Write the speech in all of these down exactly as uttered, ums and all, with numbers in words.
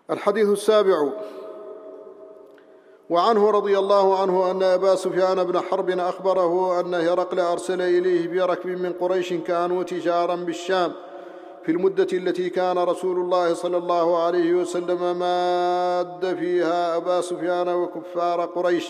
الحديث السابع. وعنه رضي الله عنه أن أبا سفيان بن حرب أخبره أن هرقل أرسل إليه بركب من قريش كانوا تجارا بالشام في المدة التي كان رسول الله صلى الله عليه وسلم ماد فيها أبا سفيان وكفار قريش،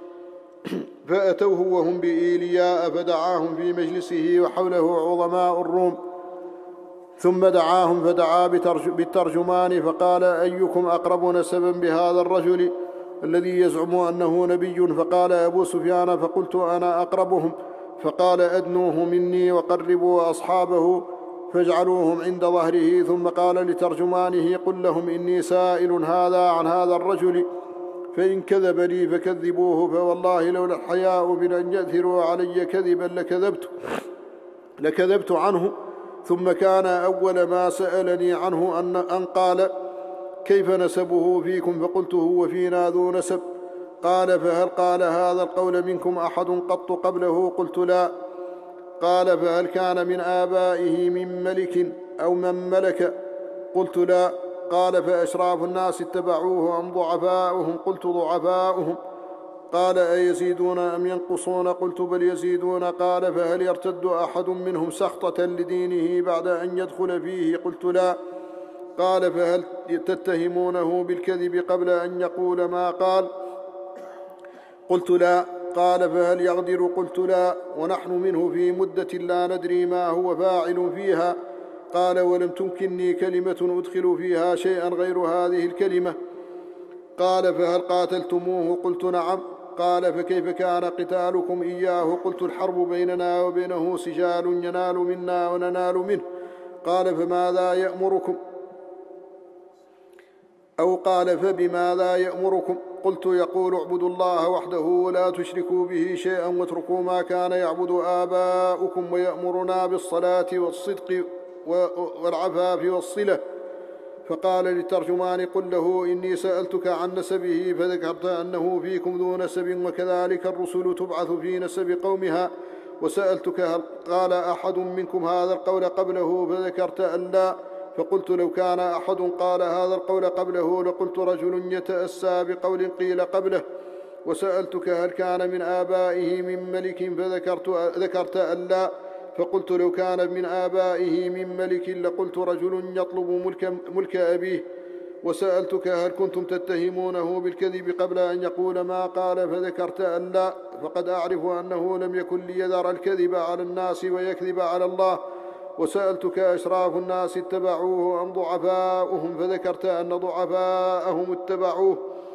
فأتوه وهم بإيلياء فدعاهم في مجلسه وحوله عظماء الروم، ثم دعاهم فدعا بالترجمان فقال: أيكم أقرب نسبا بهذا الرجل الذي يزعم أنه نبي؟ فقال أبو سفيان: فقلت أنا أقربهم. فقال: أدنوه مني وقربوا أصحابه فاجعلوهم عند ظهره. ثم قال لترجمانه: قل لهم إني سائل هذا عن هذا الرجل، فإن كذب لي فكذبوه، فوالله لولا الحياء من أن يأثروا علي كذبا لكذبت لكذبت عنه. ثم كان أول ما سألني عنه أن, أن قال: كيف نسبه فيكم؟ فقلت: هو فينا ذو نسب. قال: فهل قال هذا القول منكم أحد قط قبله؟ قلت: لا. قال: فهل كان من آبائه من ملك أو من ملك؟ قلت: لا. قال: فأشراف الناس اتبعوه أم ضعفاؤهم؟ قلت: ضعفاؤهم. قال: أيزيدون أم ينقصون؟ قلت: بل يزيدون. قال: فهل يرتد أحد منهم سخطة لدينه بعد أن يدخل فيه؟ قلت: لا. قال: فهل تتهمونه بالكذب قبل أن يقول ما قال؟ قلت: لا. قال: فهل يغدر؟ قلت: لا. ونحن منه في مدة لا ندري ما هو فاعل فيها. قال: ولم تمكنني كلمة أدخل فيها شيئا غير هذه الكلمة. قال: فهل قاتلتموه؟ قلت: نعم. قال: فكيف كان قتالكم إياه؟ قلت: الحرب بيننا وبينه سجال، ينال منا وننال منه. قال: فماذا يأمركم؟ أو قال: فبماذا يأمركم؟ قلت: يقول: اعبدوا الله وحده ولا تشركوا به شيئا واتركوا ما كان يعبد آباؤكم، ويأمرنا بالصلاة والصدق والعفاف والصلة. فقال للترجمان: قل له إني سألتك عن نسبه فذكرت أنه فيكم ذو نسب، وكذلك الرسل تبعث في نسب قومها. وسألتك: هل قال أحد منكم هذا القول قبله؟ فذكرت أن لا. فقلت: لو كان أحد قال هذا القول قبله لقلت رجل يتأسى بقول قيل قبله. وسألتك: هل كان من آبائه من ملك؟ فذكرت ذكرت أن لا. فقلت: لو كان من آبائه من ملك لقلت رجل يطلب ملك, ملك أبيه. وسألتك: هل كنتم تتهمونه بالكذب قبل أن يقول ما قال؟ فذكرت أن لا. فقد أعرف أنه لم يكن ليذر الكذب على الناس ويكذب على الله. وسألتك: أشراف الناس اتبعوه أم ضعفاؤهم؟ فذكرت أن ضعفاءهم اتبعوه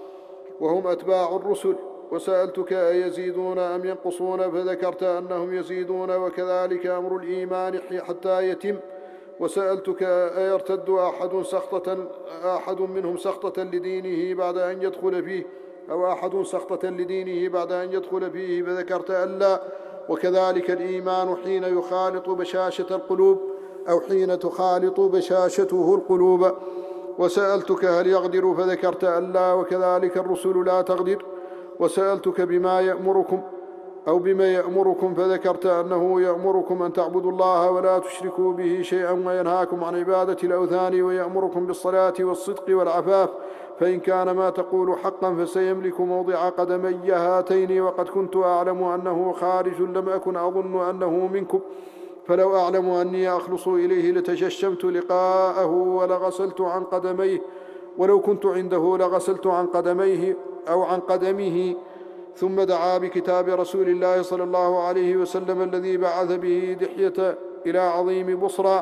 وهم أتباع الرسل. وسألتك: أيزيدون أم ينقصون؟ فذكرت أنهم يزيدون، وكذلك أمر الإيمان حتى يتم. وسألتك: أيرتد أحد سخطة أحد منهم سخطة لدينه بعد أن يدخل فيه أو أحد سخطة لدينه بعد أن يدخل فيه؟ فذكرت أن لا. وكذلك الإيمان حين يخالط بشاشة القلوب أو حين تخالط بشاشته القلوب. وسألتك: هل يغدر؟ فذكرت أن لا. وكذلك الرسل لا تغدر. وسألتك: بما يأمركم أو بما يأمركم؟ فذكرت أنه يأمركم أن تعبدوا الله ولا تشركوا به شيئا، وينهاكم عن عبادة الأوثان، ويأمركم بالصلاة والصدق والعفاف. فإن كان ما تقول حقا فسيملك موضع قدمي هاتين. وقد كنت أعلم أنه خارج لم أكن أظن أنه منكم، فلو أعلم أني أخلص إليه لتجشمت لقاءه ولغسلت عن قدميه، ولو كنت عنده لغسلت عن قدميه أو عن قدمه. ثم دعا بكتاب رسول الله صلى الله عليه وسلم الذي بعث به دحية إلى عظيم بصرى،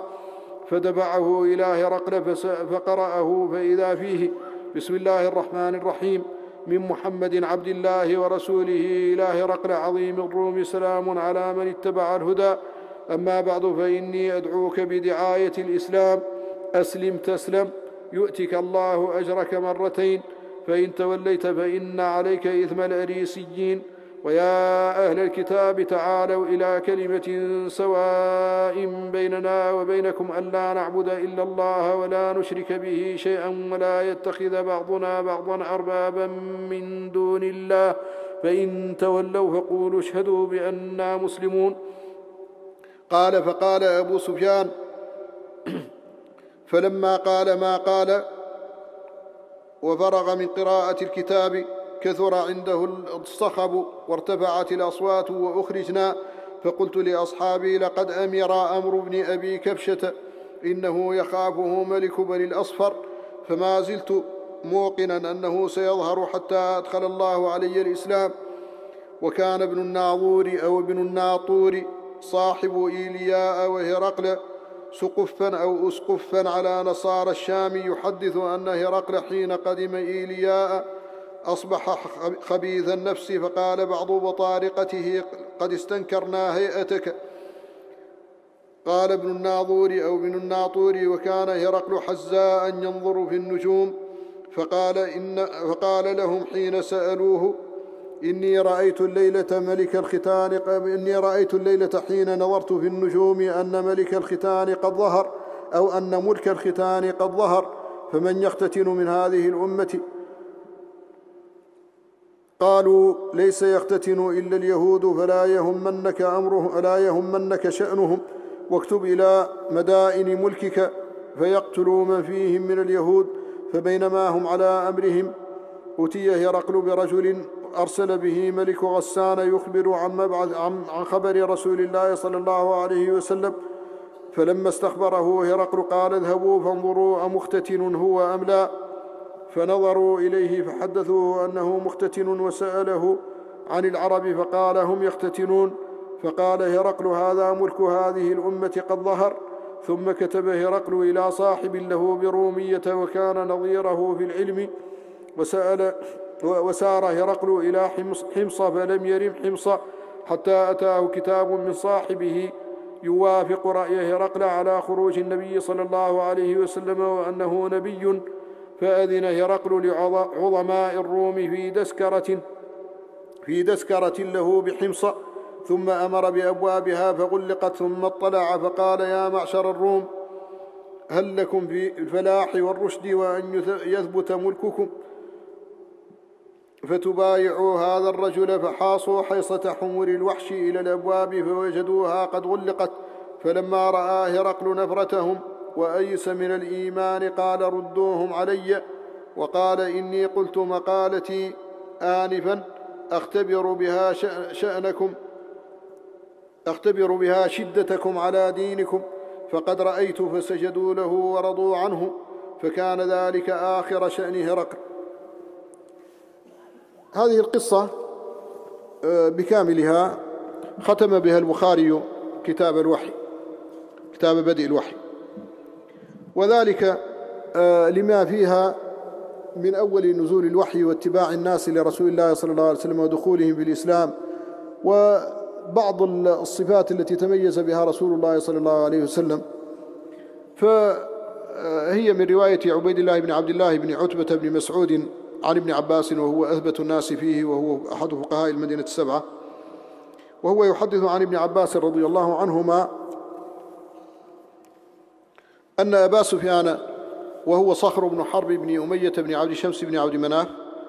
فدفعه إلى هرقل فقرأه، فإذا فيه: بسم الله الرحمن الرحيم، من محمد عبد الله ورسوله إلى هرقل عظيم الروم، سلام على من اتبع الهدى. أما بعد، فإني أدعوك بدعاية الإسلام، أسلم تسلم، يؤتك الله أجرك مرتين، فإن توليت فإن عليك إثم الأريسيين. ويا أهل الكتاب تعالوا إلى كلمة سواء بيننا وبينكم ألا نعبد إلا الله ولا نشرك به شيئا ولا يتخذ بعضنا بعضا أربابا من دون الله، فإن تولوا فقولوا اشهدوا بأننا مسلمون. قال: فقال أبو سفيان: فلما قال ما قال وفرغ من قراءة الكتاب كثر عنده الصخب وارتفعت الأصوات وأخرجنا، فقلت لأصحابي: لقد أمر أمر ابن أبي كبشة، إنه يخافه ملك بني الأصفر، فما زلت موقنا أنه سيظهر حتى أدخل الله علي الإسلام. وكان ابن الناظور أو ابن الناطور صاحب إيلياء وهرقل سقفا أو أسقفا على نصارى الشام يحدث أن هرقل حين قدم إيلياء أصبح خبيث النفس، فقال بعض بطارقته: قد استنكرنا هيئتك. قال ابن الناظور أو ابن الناطور: وكان هرقل حزاء ينظر في النجوم، فقال, إن فقال لهم حين سألوه: إني رأيت الليلة ملك الختان إني رأيت الليلة حين نظرت في النجوم أن ملك الختان قد ظهر، أو أن ملك الختان قد ظهر، فمن يختتن من هذه الأمة؟ قالوا: ليس يختتن إلا اليهود، فلا يهمنك أمره لا يهمنك شأنهم، واكتب إلى مدائن ملكك فيقتلوا من فيهم من اليهود. فبينما هم على أمرهم أتي هرقل برجل أرسل به ملك غسان يخبر عن, مبعث عن خبر رسول الله صلى الله عليه وسلم. فلما استخبره هرقل قال: اذهبوا فانظروا أمختتن هو أم لا؟ فنظروا إليه فحدثوه أنه مختتن، وسأله عن العرب فقال: هم يختتنون. فقال هرقل: هذا ملك هذه الأمة قد ظهر. ثم كتب هرقل إلى صاحب له برومية وكان نظيره في العلم، وسأل وسار هرقل إلى حمص فلم يرم حمص حتى أتاه كتاب من صاحبه يوافق رأي هرقل على خروج النبي صلى الله عليه وسلم وأنه نبي. فأذن هرقل لعظماء الروم في دسكرة في دسكرة له بحمص، ثم أمر بأبوابها فغلقت، ثم اطلع فقال: يا معشر الروم، هل لكم في الفلاح والرشد وأن يثبت ملككم فتبايعوا هذا الرجل؟ فحاصوا حيصة حمر الوحش إلى الأبواب فوجدوها قد غلقت. فلما رأى هرقل نفرتهم وأيس من الإيمان قال: ردوهم علي. وقال: إني قلت مقالتي آنفا أختبر بها شأنكم أختبر بها شدتكم على دينكم، فقد رأيت. فسجدوا له ورضوا عنه، فكان ذلك آخر شأن هرقل. هذه القصة بكاملها ختم بها البخاري كتاب الوحي، كتاب بدء الوحي، وذلك لما فيها من أول نزول الوحي واتباع الناس لرسول الله صلى الله عليه وسلم ودخولهم في الإسلام، وبعض الصفات التي تميز بها رسول الله صلى الله عليه وسلم. فهي من رواية عبيد الله بن عبد الله بن عتبة بن مسعود عن ابن عباس، وهو أثبت الناس فيه، وهو أحد فقهاء المدينة السبعة، وهو يحدث عن ابن عباس رضي الله عنهما أن أبا سفيان وهو صخر بن حرب بن أمية بن عبد شمس بن عبد مناف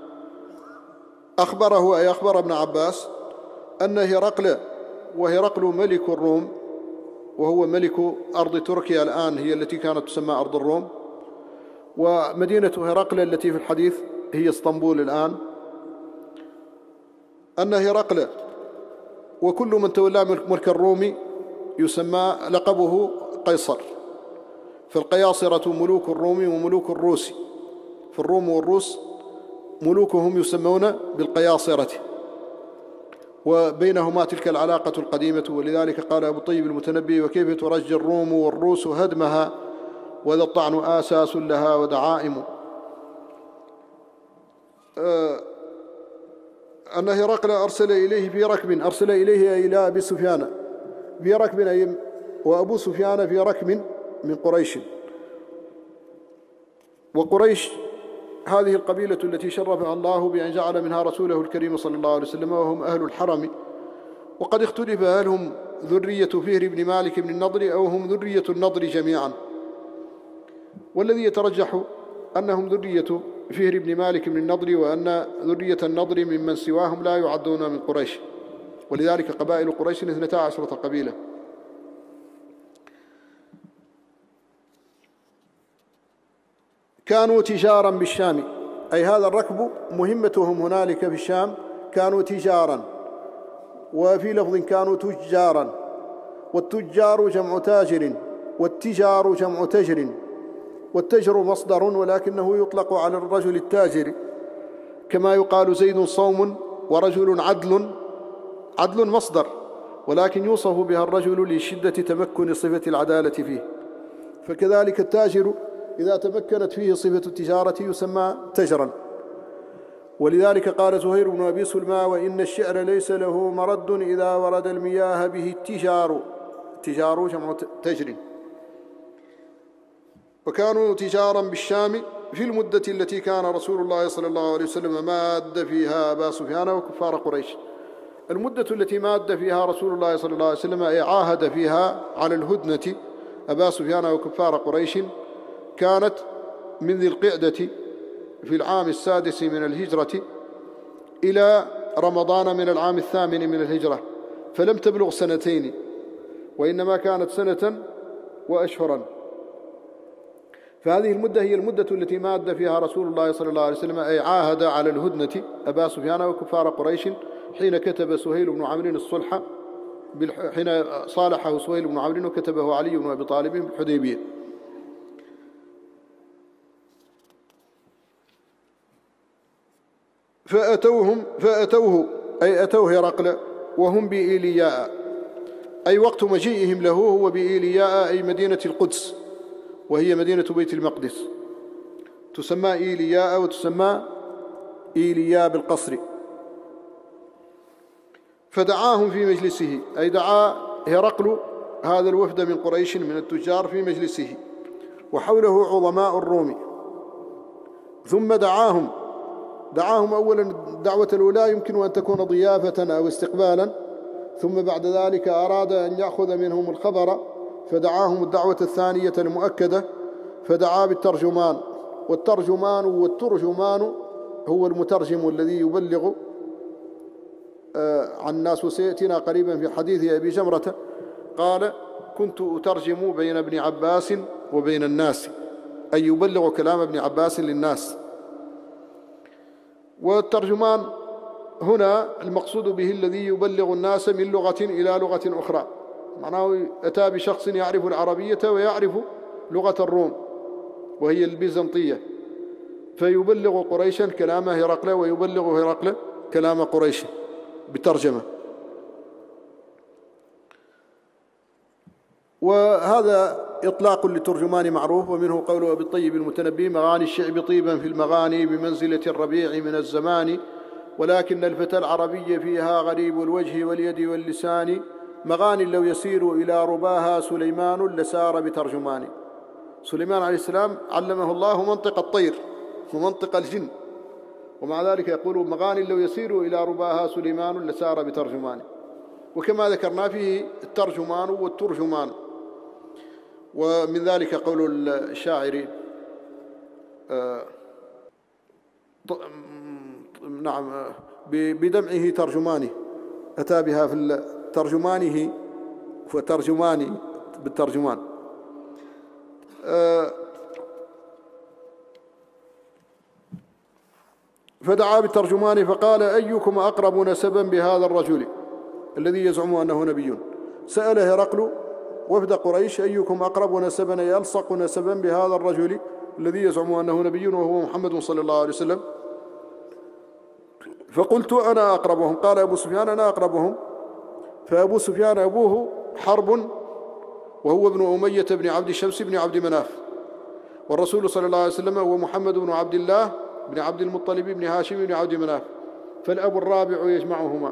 أخبره أي أخبر ابن عباس أن هرقل، وهرقل ملك الروم وهو ملك أرض تركيا الآن هي التي كانت تسمى أرض الروم، ومدينة هرقل التي في الحديث هي اسطنبول الآن، أن هرقل وكل من تولى ملك الروم يسمى لقبه قيصر، فالقياصرة ملوك الروم وملوك الروس، في الروم والروس ملوكهم يسمون بالقياصرة، وبينهما تلك العلاقة القديمة. ولذلك قال أبو الطيب المتنبي: وكيف ترجي الروم والروس هدمها، وذا الطعن آساس لها ودعائم. أه أن هرقل أرسل إليه في ركب أرسل إليه إلى أبي سفيان في ركب أي وأبو سفيان في ركب من قريش. وقريش هذه القبيلة التي شرفها الله بأن جعل منها رسوله الكريم صلى الله عليه وسلم، وهم أهل الحرم. وقد اختلف هل هم ذرية فهر بن مالك بن النضر أو هم ذرية النضر جميعا، والذي يترجح أنهم ذرية فهر بن مالك بن النضر، وأن ذرية النضر ممن سواهم لا يعدون من قريش، ولذلك قبائل قريش اثنتا عشرة قبيلة. كانوا تجارا بالشام، أي هذا الركب مهمتهم هنالك في الشام كانوا تجارا، وفي لفظ كانوا تجارا، والتجار جمع تاجر، والتجار جمع تجر، والتجر مصدر ولكنه يطلق على الرجل التاجر، كما يقال زيد صوم ورجل عدل. عدل مصدر ولكن يوصف بها الرجل لشدة تمكن صفة العدالة فيه، فكذلك التاجر إذا تمكنت فيه صفة التجارة يسمى تجرا. ولذلك قال زهير بن أبي سلمى: وإن الشعر ليس له مرد إذا ورد المياه به التجار. التجار جمع تجر. وكانوا تجارا بالشام في المدة التي كان رسول الله صلى الله عليه وسلم ماد فيها أبا سفيان وكفار قريش. المدة التي ماد فيها رسول الله صلى الله عليه وسلم أي عاهد فيها على الهدنة أبا سفيان وكفار قريش كانت من ذي القعدة في العام السادس من الهجرة إلى رمضان من العام الثامن من الهجرة، فلم تبلغ سنتين، وإنما كانت سنة وأشهرا. فهذه المدة هي المدة التي ماد فيها رسول الله صلى الله عليه وسلم أي عاهد على الهدنة أبا سفيان وكفار قريش حين كتب سهيل بن عمرو الصلح، حين صالحه سهيل بن عمرو وكتبه علي بن أبي طالب بالحديبية. فأتوهم فأتوه أي أتوه هرقل وهم بإيلياء، أي وقت مجيئهم له هو بإيلياء أي مدينة القدس، وهي مدينة بيت المقدس، تسمى إيلياء وتسمى إيلياء بالقصر. فدعاهم في مجلسه، أي دعا هرقل هذا الوفد من قريش من التجار في مجلسه، وحوله عظماء الروم. ثم دعاهم دعاهم أولا الدعوة الأولى يمكن أن تكون ضيافة أو استقبالا، ثم بعد ذلك أراد أن يأخذ منهم الخبر فدعاهم الدعوة الثانية المؤكدة، فدعا بالترجمان. والترجمان والترجمان هو المترجم الذي يبلغ عن الناس، وسيأتينا قريبا في حديث أبي جمرة قال: كنت أترجم بين ابن عباس وبين الناس، أي يبلغ كلام ابن عباس للناس. والترجمان هنا المقصود به الذي يبلغ الناس من لغة إلى لغة أخرى، معناه أتى بشخص يعرف العربية ويعرف لغة الروم وهي البيزنطية، فيبلغ قريشا كلام هرقل ويبلغ هرقل كلام قريش بترجمة. وهذا إطلاق للترجمان معروف، ومنه قوله بالطيب المتنبي: مغاني الشعب طيبا في المغاني بمنزلة الربيع من الزمان، ولكن الفتى العربي فيها غريب الوجه واليد واللسان، مغاني لو يسير إلى رباها سليمان لسار بترجمان. سليمان عليه السلام علمه الله منطق الطير ومنطق الجن، ومع ذلك يقول: مغاني لو يسير إلى رباها سليمان لسار بترجمان. وكما ذكرنا فيه الترجمان والترجمان. ومن ذلك قول الشاعر آه نعم آه بدمعه ترجمانه، أتى بها في ترجمانه وترجماني بالترجمان. آه فدعا بالترجمان فقال: أيكم أقرب نسبا بهذا الرجل الذي يزعم أنه نبي؟ سأل هرقل وفد قريش: أيكم أقرب نسبا أي ألصق نسبا بهذا الرجل الذي يزعم أنه نبي وهو محمد صلى الله عليه وسلم؟ فقلت: أنا أقربهم. قال أبو سفيان: أنا أقربهم. فأبو سفيان أبوه حرب، وهو ابن أمية بن عبد شمس بن عبد مناف، والرسول صلى الله عليه وسلم هو محمد بن عبد الله بن عبد المطلب بن هاشم بن عبد مناف، فالأب الرابع يجمعهما.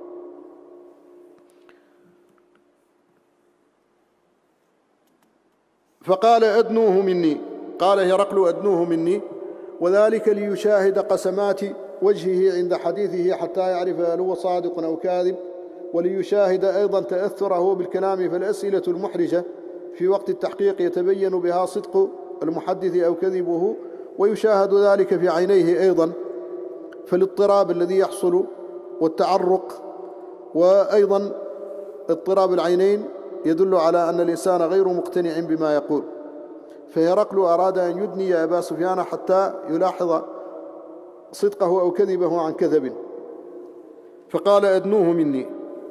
فقال: أدنوه مني. قال هرقل: أدنوه مني، وذلك ليشاهد قسمات وجهه عند حديثه حتى يعرف هل هو صادق أو كاذب، وليشاهد أيضا تأثره بالكلام، فالأسئلة المحرجة في وقت التحقيق يتبين بها صدق المحدث أو كذبه، ويشاهد ذلك في عينيه أيضا، فالاضطراب الذي يحصل والتعرق، وأيضا اضطراب العينين يدل على أن الإنسان غير مقتنع بما يقول. فهرقل أراد أن يدني أبا سفيان حتى يلاحظ صدقه أو كذبه عن كذب، فقال أدنوه مني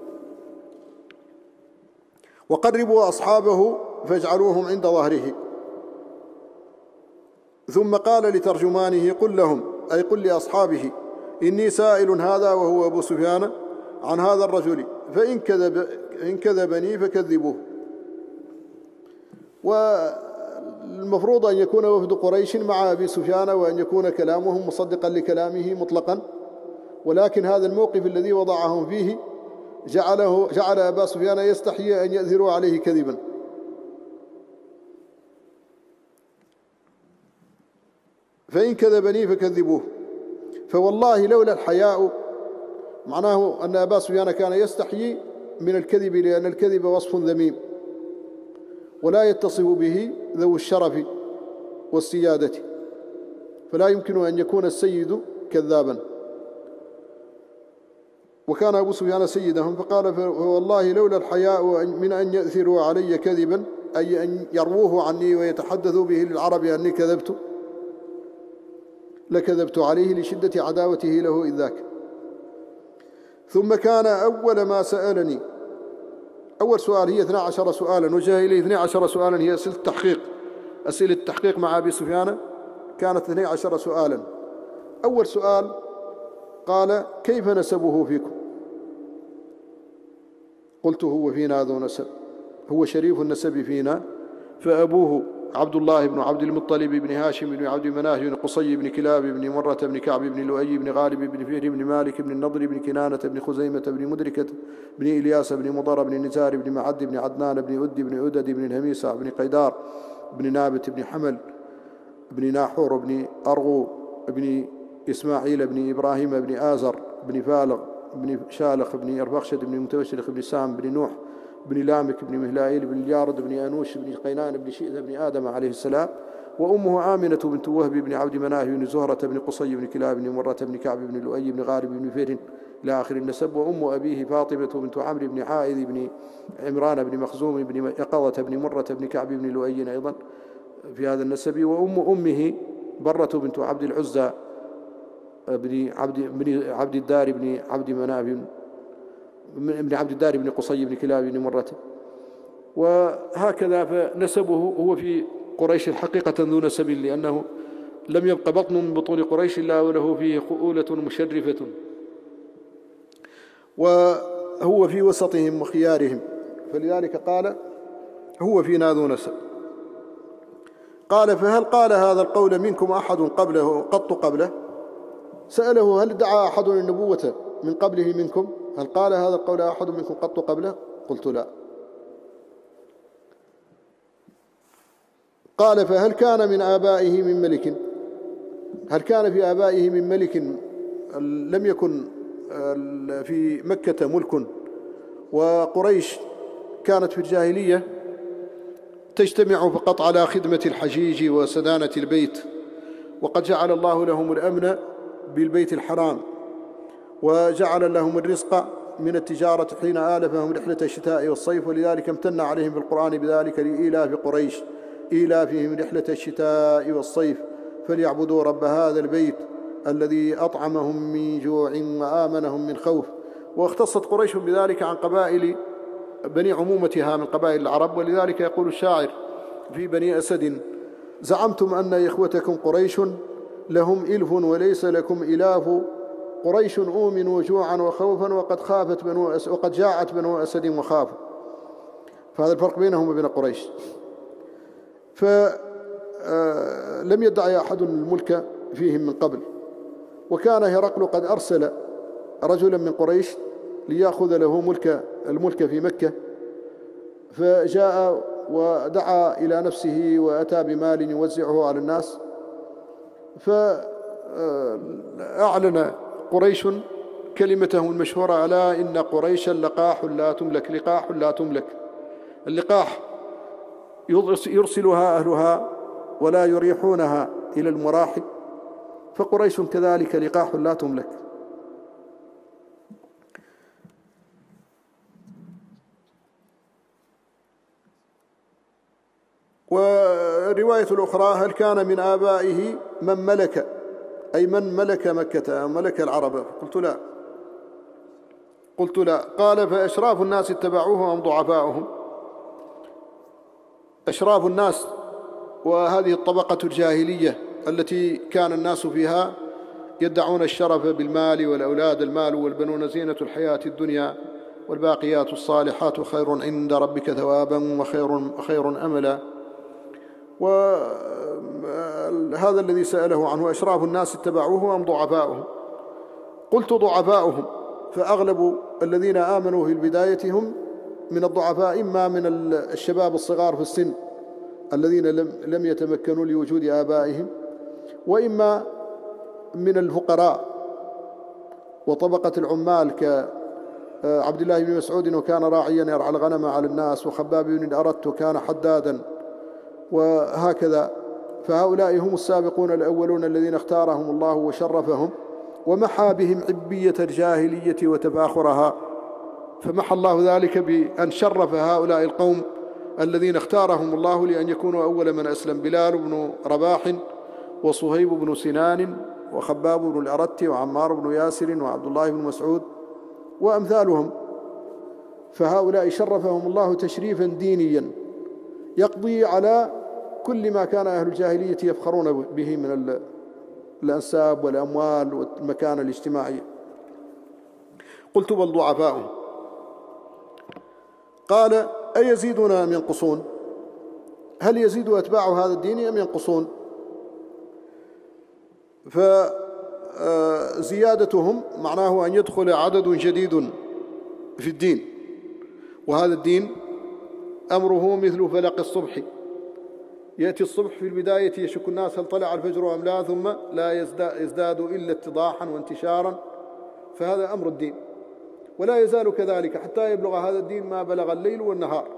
وقربوا أصحابه فاجعلوهم عند ظهره. ثم قال لترجمانه قل لهم، أي قل لأصحابه، إني سائل هذا وهو أبو سفيان عن هذا الرجل، فإن كذب إن كذبني فكذبوه. والمفروض أن يكون وفد قريش مع أبي سفيان وأن يكون كلامهم مصدقا لكلامه مطلقا، ولكن هذا الموقف الذي وضعهم فيه جعله جعل أبا سفيان يستحيي أن يأثروا عليه كذبا. فإن كذبني فكذبوه. فوالله لولا الحياء، معناه أن أبا سفيان كان يستحيي من الكذب، لأن الكذب وصف ذميم ولا يتصف به ذو الشرف والسيادة، فلا يمكن أن يكون السيد كذابا، وكان أبو سفيان سيدهم. فقال فوالله لولا الحياء من أن يأثروا علي كذبا، أي أن يرووه عني ويتحدثوا به للعرب أني كذبت، لكذبت عليه لشدة عداوته له إذ ذاك. ثم كان أول ما سألني، أول سؤال هي اثنا عشر سؤالا وجه إليه اثنا عشر سؤالا، هي أسئلة التحقيق أسئلة التحقيق مع أبي سفيان كانت اثنا عشر سؤالا. أول سؤال قال كيف نسبه فيكم؟ قلت هو فينا ذو نسب، هو شريف النسب فينا، فأبوه عبد الله بن عبد المطلب بن هاشم بن عبد مناف بن قصي بن كلاب بن مرة بن كعب بن لؤي بن غالب بن فهر بن مالك بن النضر بن كنانة بن خزيمة بن مدركة بن إلياس بن مضر بن نزار بن معد بن عدنان بن أد بن أدد بن الهميسة بن قيدار بن نابت بن حمل بن ناحور بن أرغو بن إسماعيل بن إبراهيم بن آزر بن فالغ بن شالخ بن أرفخشد بن متوشلخ بن سام بن نوح بن لامك بن مهلائيل بن اليارد بن أنوش بن قينان بن شئذ بن آدم عليه السلام، وأمه آمنة بنت وهب بن عبد مناف بن زهرة بن قصي بن كلاب بن مرة بن كعب بن لؤي بن غالب بن فهر إلى آخر النسب. وأم أبيه فاطمة بنت عمرو بن عائذ بن عمران بن مخزوم بن يقظة بن مرة بن كعب بن لؤي أيضا في هذا النسب. وأم أمه برة بنت عبد العزى بن عبد بن عبد الدار بن عبد مناف بن عبد الدار بن قصي بن كلاب بن مرة. وهكذا فنسبه هو في قريش حقيقة ذو نسب، لأنه لم يبق بطن من بطون قريش إلا وله فيه خؤولة مشرفة، وهو في وسطهم وخيارهم، فلذلك قال هو فينا ذو نسب. قال فهل قال هذا القول منكم أحد قبله قط قبله؟ سأله هل ادعى أحد النبوة من قبله منكم؟ هل قال هذا القول أحد منكم قط قبله؟ قلت لا. قال فهل كان من آبائه من ملك؟ هل كان في آبائه من ملك؟ لم يكن في مكة ملك، وقريش كانت في الجاهلية تجتمع فقط على خدمة الحجيج وسدانة البيت، وقد جعل الله لهم الأمن بالبيت الحرام، وجعل لهم الرزق من التجارة حين آلفهم رحلة الشتاء والصيف، ولذلك امتن عليهم في القرآن بذلك لإيلاف قريش إيلافهم رحلة الشتاء والصيف فليعبدوا رب هذا البيت الذي أطعمهم من جوع وآمنهم من خوف. واختصت قريش بذلك عن قبائل بني عمومتها من قبائل العرب، ولذلك يقول الشاعر في بني أسد زعمتم أن إخوتكم قريش لهم إلف وليس لكم إلاف، قريش أؤمنوا جوعا وخوفا وقد خافت بنو أس وقد جاعت بنو أسد وخافوا. فهذا الفرق بينهم وبين قريش. فلم يدعي أحد الملك فيهم من قبل. وكان هرقل قد أرسل رجلا من قريش ليأخذ له ملك الملك في مكة، فجاء ودعا إلى نفسه وأتى بمال يوزعه على الناس، فأعلن قريش كلمتهم المشهورة ألا إن قريشا لقاح لا تملك. لقاح لا تملك، اللقاح يرسلها أهلها ولا يريحونها إلى المراحل، فقريش كذلك لقاح لا تملك. والرواية الأخرى هل كان من آبائه من ملك؟ أي من ملك مكة ملك العرب؟ قلت لا قلت لا قال فأشراف الناس اتبعوه أم ضعفاؤهم؟ أشراف الناس وهذه الطبقة الجاهلية التي كان الناس فيها يدعون الشرف بالمال والأولاد، المال والبنون زينة الحياة الدنيا والباقيات الصالحات خير عند ربك ثوابا وخير خير أملا. وهذا الذي سأله عنه أشراف الناس اتبعوه أم ضعفاؤهم؟ قلت ضعفاؤهم، فأغلب الذين آمنوا في البداية هم من الضعفاء، إما من الشباب الصغار في السن الذين لم يتمكنوا لوجود آبائهم، وإما من الفقراء وطبقة العمال كعبد الله بن مسعود وكان راعيا يرعى الغنم على الناس، وخباب بن أردت وكان حدادا، وهكذا. فهؤلاء هم السابقون الأولون الذين اختارهم الله وشرفهم ومحى بهم عبية الجاهلية وتفاخرها، فمحى الله ذلك بأن شرف هؤلاء القوم الذين اختارهم الله لأن يكونوا أول من أسلم: بلال بن رباح وصهيب بن سنان وخباب بن الأرت وعمار بن ياسر وعبد الله بن مسعود وأمثالهم. فهؤلاء شرفهم الله تشريفا دينيا يقضي على كل ما كان أهل الجاهلية يفخرون به من الأنساب والأموال والمكانة الاجتماعية. قلت بل ضعفاؤهم. قال أيزيدون أم ينقصون؟ هل يزيد أتباع هذا الدين أم ينقصون؟ فزيادتهم معناه أن يدخل عدد جديد في الدين، وهذا الدين أمره مثل فلق الصبح، يأتي الصبح في البداية يشك الناس هل طلع الفجر أم لا، ثم لا يزداد إلا اتضاحا وانتشارا، فهذا أمر الدين، ولا يزال كذلك حتى يبلغ هذا الدين ما بلغ الليل والنهار.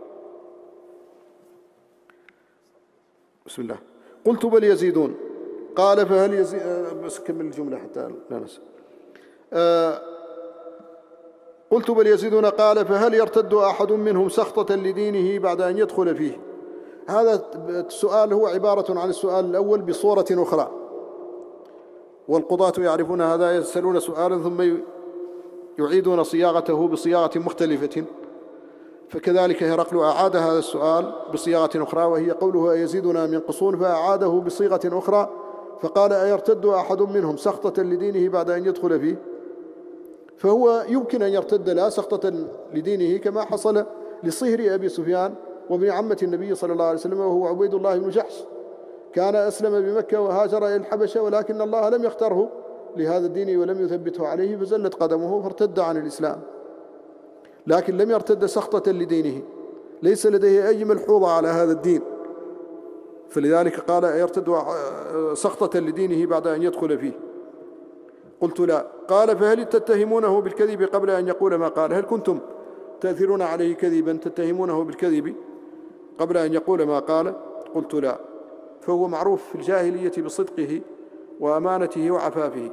بسم الله. قلت بل يزيدون. قال فهل يزيد، بس كمل الجملة حتى لا ننسى. آه قلت بل يزيدون. قال فهل يرتد أحد منهم سخطة لدينه بعد أن يدخل فيه؟ هذا السؤال هو عبارة عن السؤال الأول بصورة أخرى، والقضاة يعرفون هذا، يسألون سؤالا ثم يعيدون صياغته بصياغة مختلفة، فكذلك هرقل أعاد هذا السؤال بصياغة أخرى وهي قوله أيزيدون أم ينقصون، فأعاده بصيغة أخرى فقال أيرتد أحد منهم سخطة لدينه بعد أن يدخل فيه؟ فهو يمكن أن يرتد لا سخطة لدينه كما حصل لصهر أبي سفيان وابن عمة النبي صلى الله عليه وسلم وهو عبيد الله بن جحش، كان أسلم بمكة وهاجر إلى الحبشة، ولكن الله لم يختره لهذا الدين ولم يثبته عليه فزلت قدمه فارتد عن الإسلام، لكن لم يرتد سخطة لدينه، ليس لديه أي ملحوظة على هذا الدين، فلذلك قال يرتد سخطة لدينه بعد أن يدخل فيه. قلت لا. قال فهل تتهمونه بالكذب قبل أن يقول ما قال؟ هل كنتم تأثرون عليه كذبا تتهمونه بالكذب قبل أن يقول ما قال؟ قلت لا. فهو معروف في الجاهلية بصدقه وأمانته وعفافه.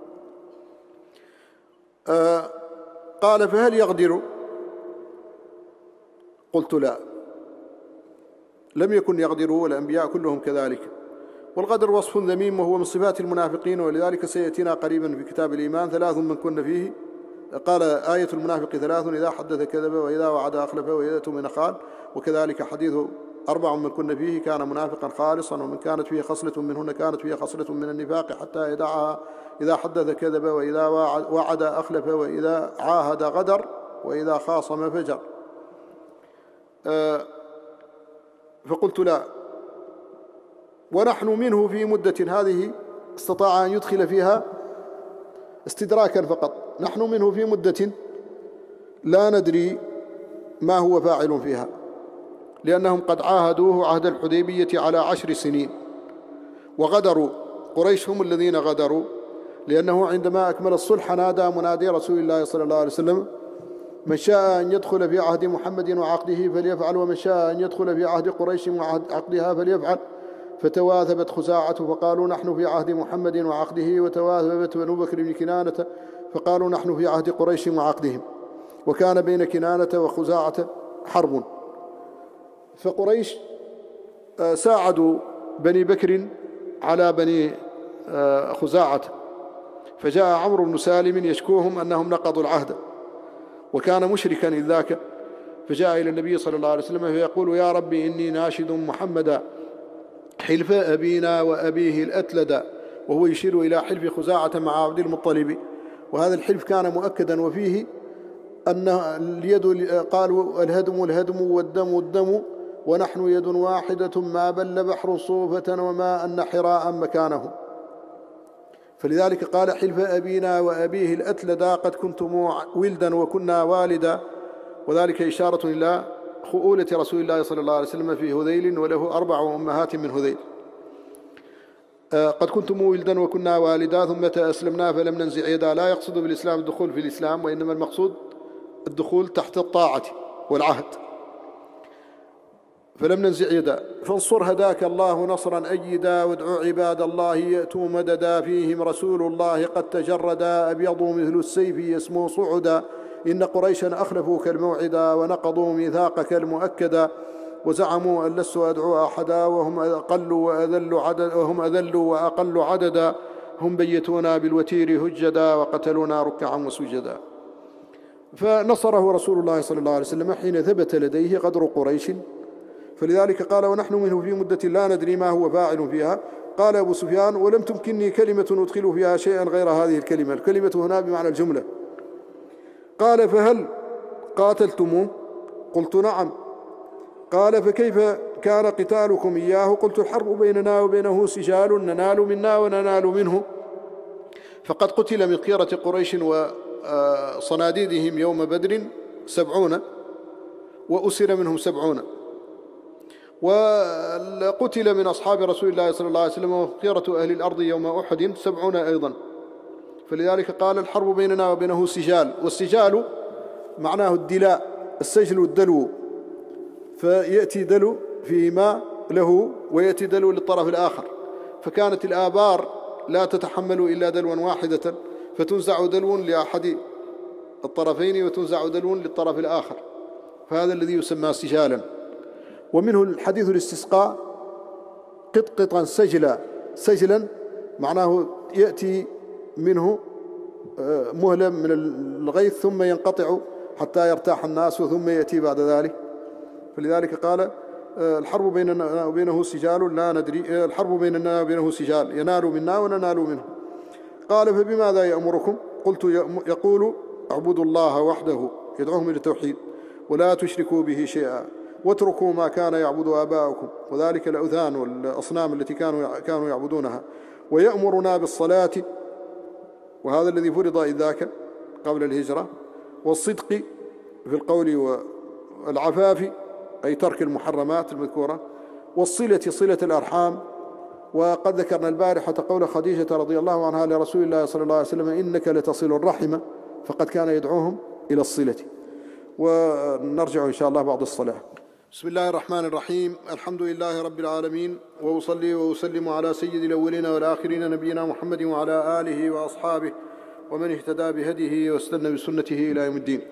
آه قال فهل يغدر؟ قلت لا، لم يكن يغدروا والأنبياء كلهم كذلك، والغدر وصف ذميم وهو من صفات المنافقين، ولذلك سيأتينا قريبا في كتاب الإيمان ثلاث من كن فيه. قال آية المنافق ثلاث: إذا حدث كذب وإذا وعد أخلف وإذا اؤتمن خان. وكذلك حديث أربع من كن فيه كان منافقا خالصا، ومن كانت فيه خصلة منهن كانت فيه خصلة من النفاق حتى يدعها: إذا حدث كذب وإذا وعد أخلف وإذا عاهد غدر وإذا خاصم فجر. أه فقلت لا. ونحن منه في مدة، هذه استطاع أن يدخل فيها استدراكا فقط، نحن منه في مدة لا ندري ما هو فاعل فيها، لأنهم قد عاهدوه عهد الحديبية على عشر سنين وغدروا، قريش هم الذين غدروا، لأنه عندما أكمل الصلح نادى منادي رسول الله صلى الله عليه وسلم: من شاء أن يدخل في عهد محمد وعقده فليفعل، ومن شاء أن يدخل في عهد قريش وعقدها فليفعل. فتواثبت خزاعة فقالوا نحن في عهد محمد وعقده، وتواثبت بنو بكر بن كنانة فقالوا نحن في عهد قريش وعقدهم، وكان بين كنانة وخزاعة حرب. فقريش ساعدوا بني بكر على بني خزاعة، فجاء عمرو بن سالم يشكوهم أنهم نقضوا العهد، وكان مشركا إذ ذاك، فجاء إلى النبي صلى الله عليه وسلم فيقول: يا ربي إني ناشد محمدا حلف أبينا وأبيه الأتلدا، وهو يشير إلى حلف خزاعة مع عبد المطلب، وهذا الحلف كان مؤكدا، وفيه أن اليد قالوا: الهدم الهدم والدم الدم ونحن يد واحدة ما بل بحر صوفة وما أن حراء مكانه. فلذلك قال: حلف أبينا وأبيه الأتلدا قد كنتم ولدا وكنا والدا، وذلك إشارة إلى خؤولة رسول الله صلى الله عليه وسلم في هذيل، وله أربع أمهات من هذيل. قد كنتم ولدا وكنا والدا ثم تأسلمنا فلم ننزع يدا، لا يقصد بالإسلام الدخول في الإسلام، وإنما المقصود الدخول تحت الطاعة والعهد. فلم ننزع يدا، فانصر هداك الله نصرا أيدا، وادعو عباد الله يأتوا مددا، فيهم رسول الله قد تجردا، أبيض مثل السيف يسمو صعدا، إن قريشا أخلفوك الموعدا، ونقضوا ميثاقك المؤكدا، وزعموا أن لست أدعو أحدا، وهم أقل وأذل عدد وهم أذل وأقل عددا، هم بيتونا بالوتير هجدا، وقتلونا ركعا وسجدا. فنصره رسول الله صلى الله عليه وسلم حين ثبت لديه قدر قريش، فلذلك قال: ونحن منه في مدة لا ندري ما هو فاعل فيها. قال أبو سفيان: ولم تمكنني كلمة أدخل فيها شيئا غير هذه الكلمة. الكلمة هنا بمعنى الجملة. قال: فهل قاتلتموه؟ قلت: نعم. قال: فكيف كان قتالكم إياه؟ قلت: الحرب بيننا وبينه سجال، ننال منا وننال منه، فقد قتل من خيرة قريش وصناديدهم يوم بدر سبعون، وأسر منهم سبعون، وقتل من أصحاب رسول الله صلى الله عليه وسلم وخيرة أهل الأرض يوم أحد سبعون أيضا. فلذلك قال: الحرب بيننا وبينه سجال، والسجال معناه الدلاء، السجل الدلو، فيأتي دلو فيما له ويأتي دلو للطرف الآخر، فكانت الآبار لا تتحمل إلا دلوا واحدة، فتنزع دلو لأحد الطرفين وتنزع دلو للطرف الآخر، فهذا الذي يسمى سجالا. ومنه الحديث الاستسقاء: قطقطا سجلا. سجلا معناه يأتي منه مهلة من الغيث ثم ينقطع حتى يرتاح الناس، ثم يأتي بعد ذلك. فلذلك قال: الحرب بيننا وبينه سجال لا ندري، الحرب بيننا وبينه سجال، ينال منا وننال منه. قال: فبماذا يأمركم؟ قلت: يقول: اعبدوا الله وحده، يدعوهم إلى التوحيد، ولا تشركوا به شيئا، واتركوا ما كان يعبد آباؤكم، وذلك الأوثان والأصنام التي كانوا كانوا يعبدونها، ويأمرنا بالصلاة، وهذا الذي فرض إذ ذاك قبل الهجرة، والصدق في القول والعفاف، أي ترك المحرمات المذكورة، والصلة صلة الأرحام. وقد ذكرنا البارحة قول خديجة رضي الله عنها لرسول الله صلى الله عليه وسلم: إنك لتصل الرحم، فقد كان يدعوهم إلى الصلة. ونرجع إن شاء الله بعد الصلاة. بسم الله الرحمن الرحيم، الحمد لله رب العالمين، وأصلي وأسلم على سيد الأولين والآخرين نبينا محمد وعلى آله وأصحابه ومن اهتدى بهديه واستنى بسنته إلى يوم الدين.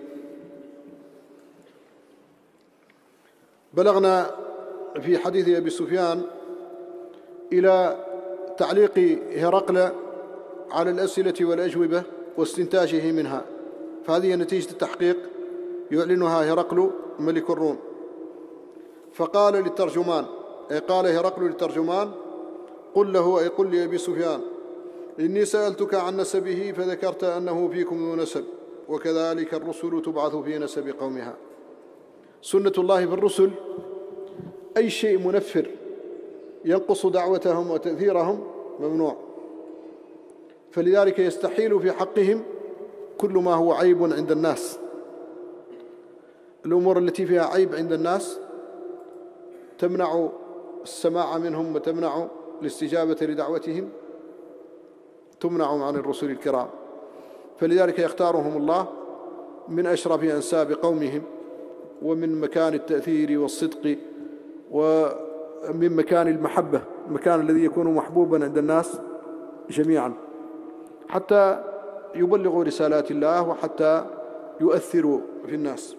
بلغنا في حديث أبي سفيان إلى تعليق هرقل على الأسئلة والأجوبة واستنتاجه منها، فهذه نتيجة التحقيق يعلنها هرقل ملك الروم. فقال للترجمان، أي قال هرقل للترجمان: قل له، أي قل لأبي سفيان: إني سألتك عن نسبه فذكرت أنه فيكم ذو نسب، وكذلك الرسل تبعث في نسب قومها. سنة الله في الرسل أي شيء منفر ينقص دعوتهم وتأثيرهم ممنوع، فلذلك يستحيل في حقهم كل ما هو عيب عند الناس. الأمور التي فيها عيب عند الناس تمنع السماع منهم وتمنع الاستجابة لدعوتهم، تمنع عن الرسل الكرام، فلذلك يختارهم الله من أشرف أنساب قومهم، ومن مكان التأثير والصدق، ومن مكان المحبة، المكان الذي يكون محبوبا عند الناس جميعا، حتى يبلغوا رسالات الله وحتى يؤثروا في الناس.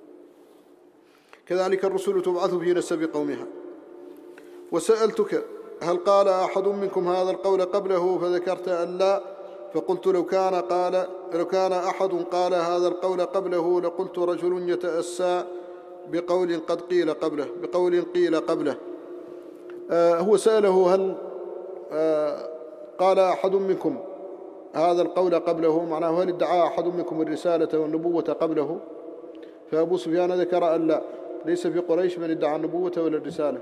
كذلك الرسل تبعث في نسب قومها. وسألتك هل قال أحد منكم هذا القول قبله؟ فذكرت أن لا. فقلت لو كان قال لو كان أحد قال هذا القول قبله لقلت رجل يتأسى بقول قد قيل قبله بقول قيل قبله. آه هو سأله هل آه قال أحد منكم هذا القول قبله، معناه هل ادعى أحد منكم الرسالة والنبوة قبله؟ فأبو سفيان ذكر أن لا، ليس في قريش من ادعى النبوة ولا الرسالة.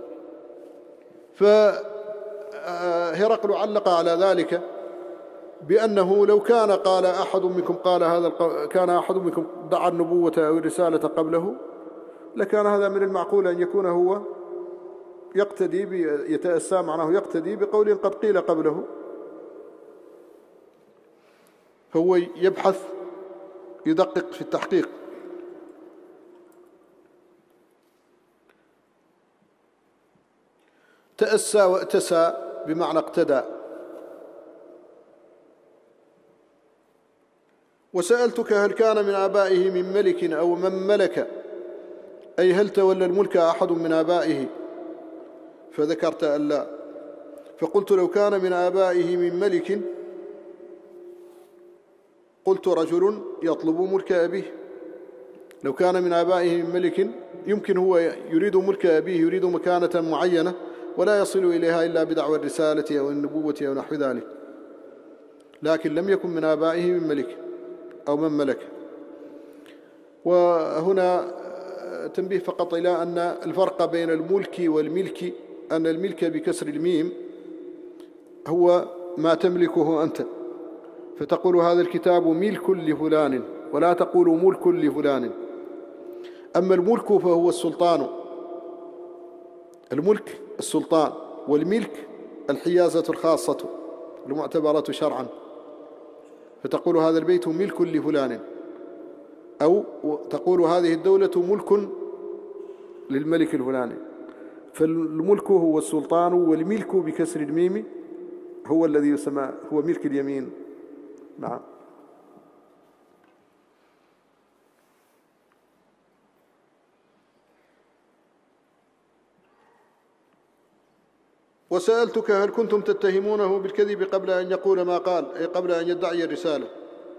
فهرقل علق على ذلك بأنه لو كان قال أحد منكم قال هذا القول كان أحد منكم دعا النبوة أو الرسالة قبله لكان هذا من المعقول أن يكون هو يقتدي يتأسى، معناه يقتدي بقول قد قيل قبله، فهو يبحث يدقق في التحقيق. تأسى واتسى بمعنى اقتدى. وسألتك هل كان من آبائه من ملك أو من ملك، أي هل تولى الملك أحد من آبائه؟ فذكرت أن لا. فقلت لو كان من آبائه من ملك قلت رجل يطلب ملك أبيه. لو كان من آبائه من ملك يمكن هو يريد ملك أبيه، يريد مكانة معينة ولا يصل إليها إلا بدعوى الرسالة أو النبوة أو نحو ذلك، لكن لم يكن من آبائه من ملك أو من ملك. وهنا تنبيه فقط إلى أن الفرق بين الملك والملك أن الملك بكسر الميم هو ما تملكه أنت، فتقول هذا الكتاب ملك لفلان ولا تقول ملك لفلان. أما الملك فهو السلطان، الملك السلطان، والملك الحيازة الخاصة المعتبرة شرعا، فتقول هذا البيت ملك لفلان، أو تقول هذه الدولة ملك للملك الفلاني. فالملك هو السلطان، والملك بكسر الميم هو الذي يسمى هو ملك اليمين. نعم. وسألتك هل كنتم تتهمونه بالكذب قبل أن يقول ما قال، أي قبل أن يدعي الرسالة؟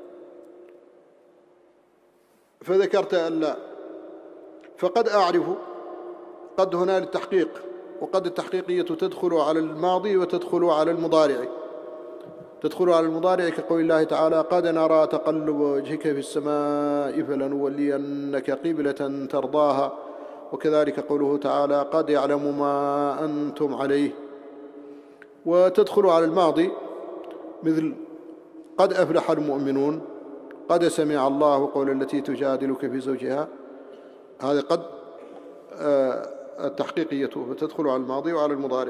فذكرت أن لا. فقد أعرف، قد هنا للتحقيق، وقد التحقيقية تدخل على الماضي وتدخل على المضارع. تدخل على المضارع كقول الله تعالى قد نرى تقلب وجهك في السماء فلنولينك قبلة ترضاها، وكذلك قوله تعالى قد يعلم ما أنتم عليه. وتدخل على الماضي مثل قد أفلح المؤمنون، قد سمع الله قول التي تجادلك في زوجها، هذا قد التحقيقية فتدخل على الماضي وعلى المضارع.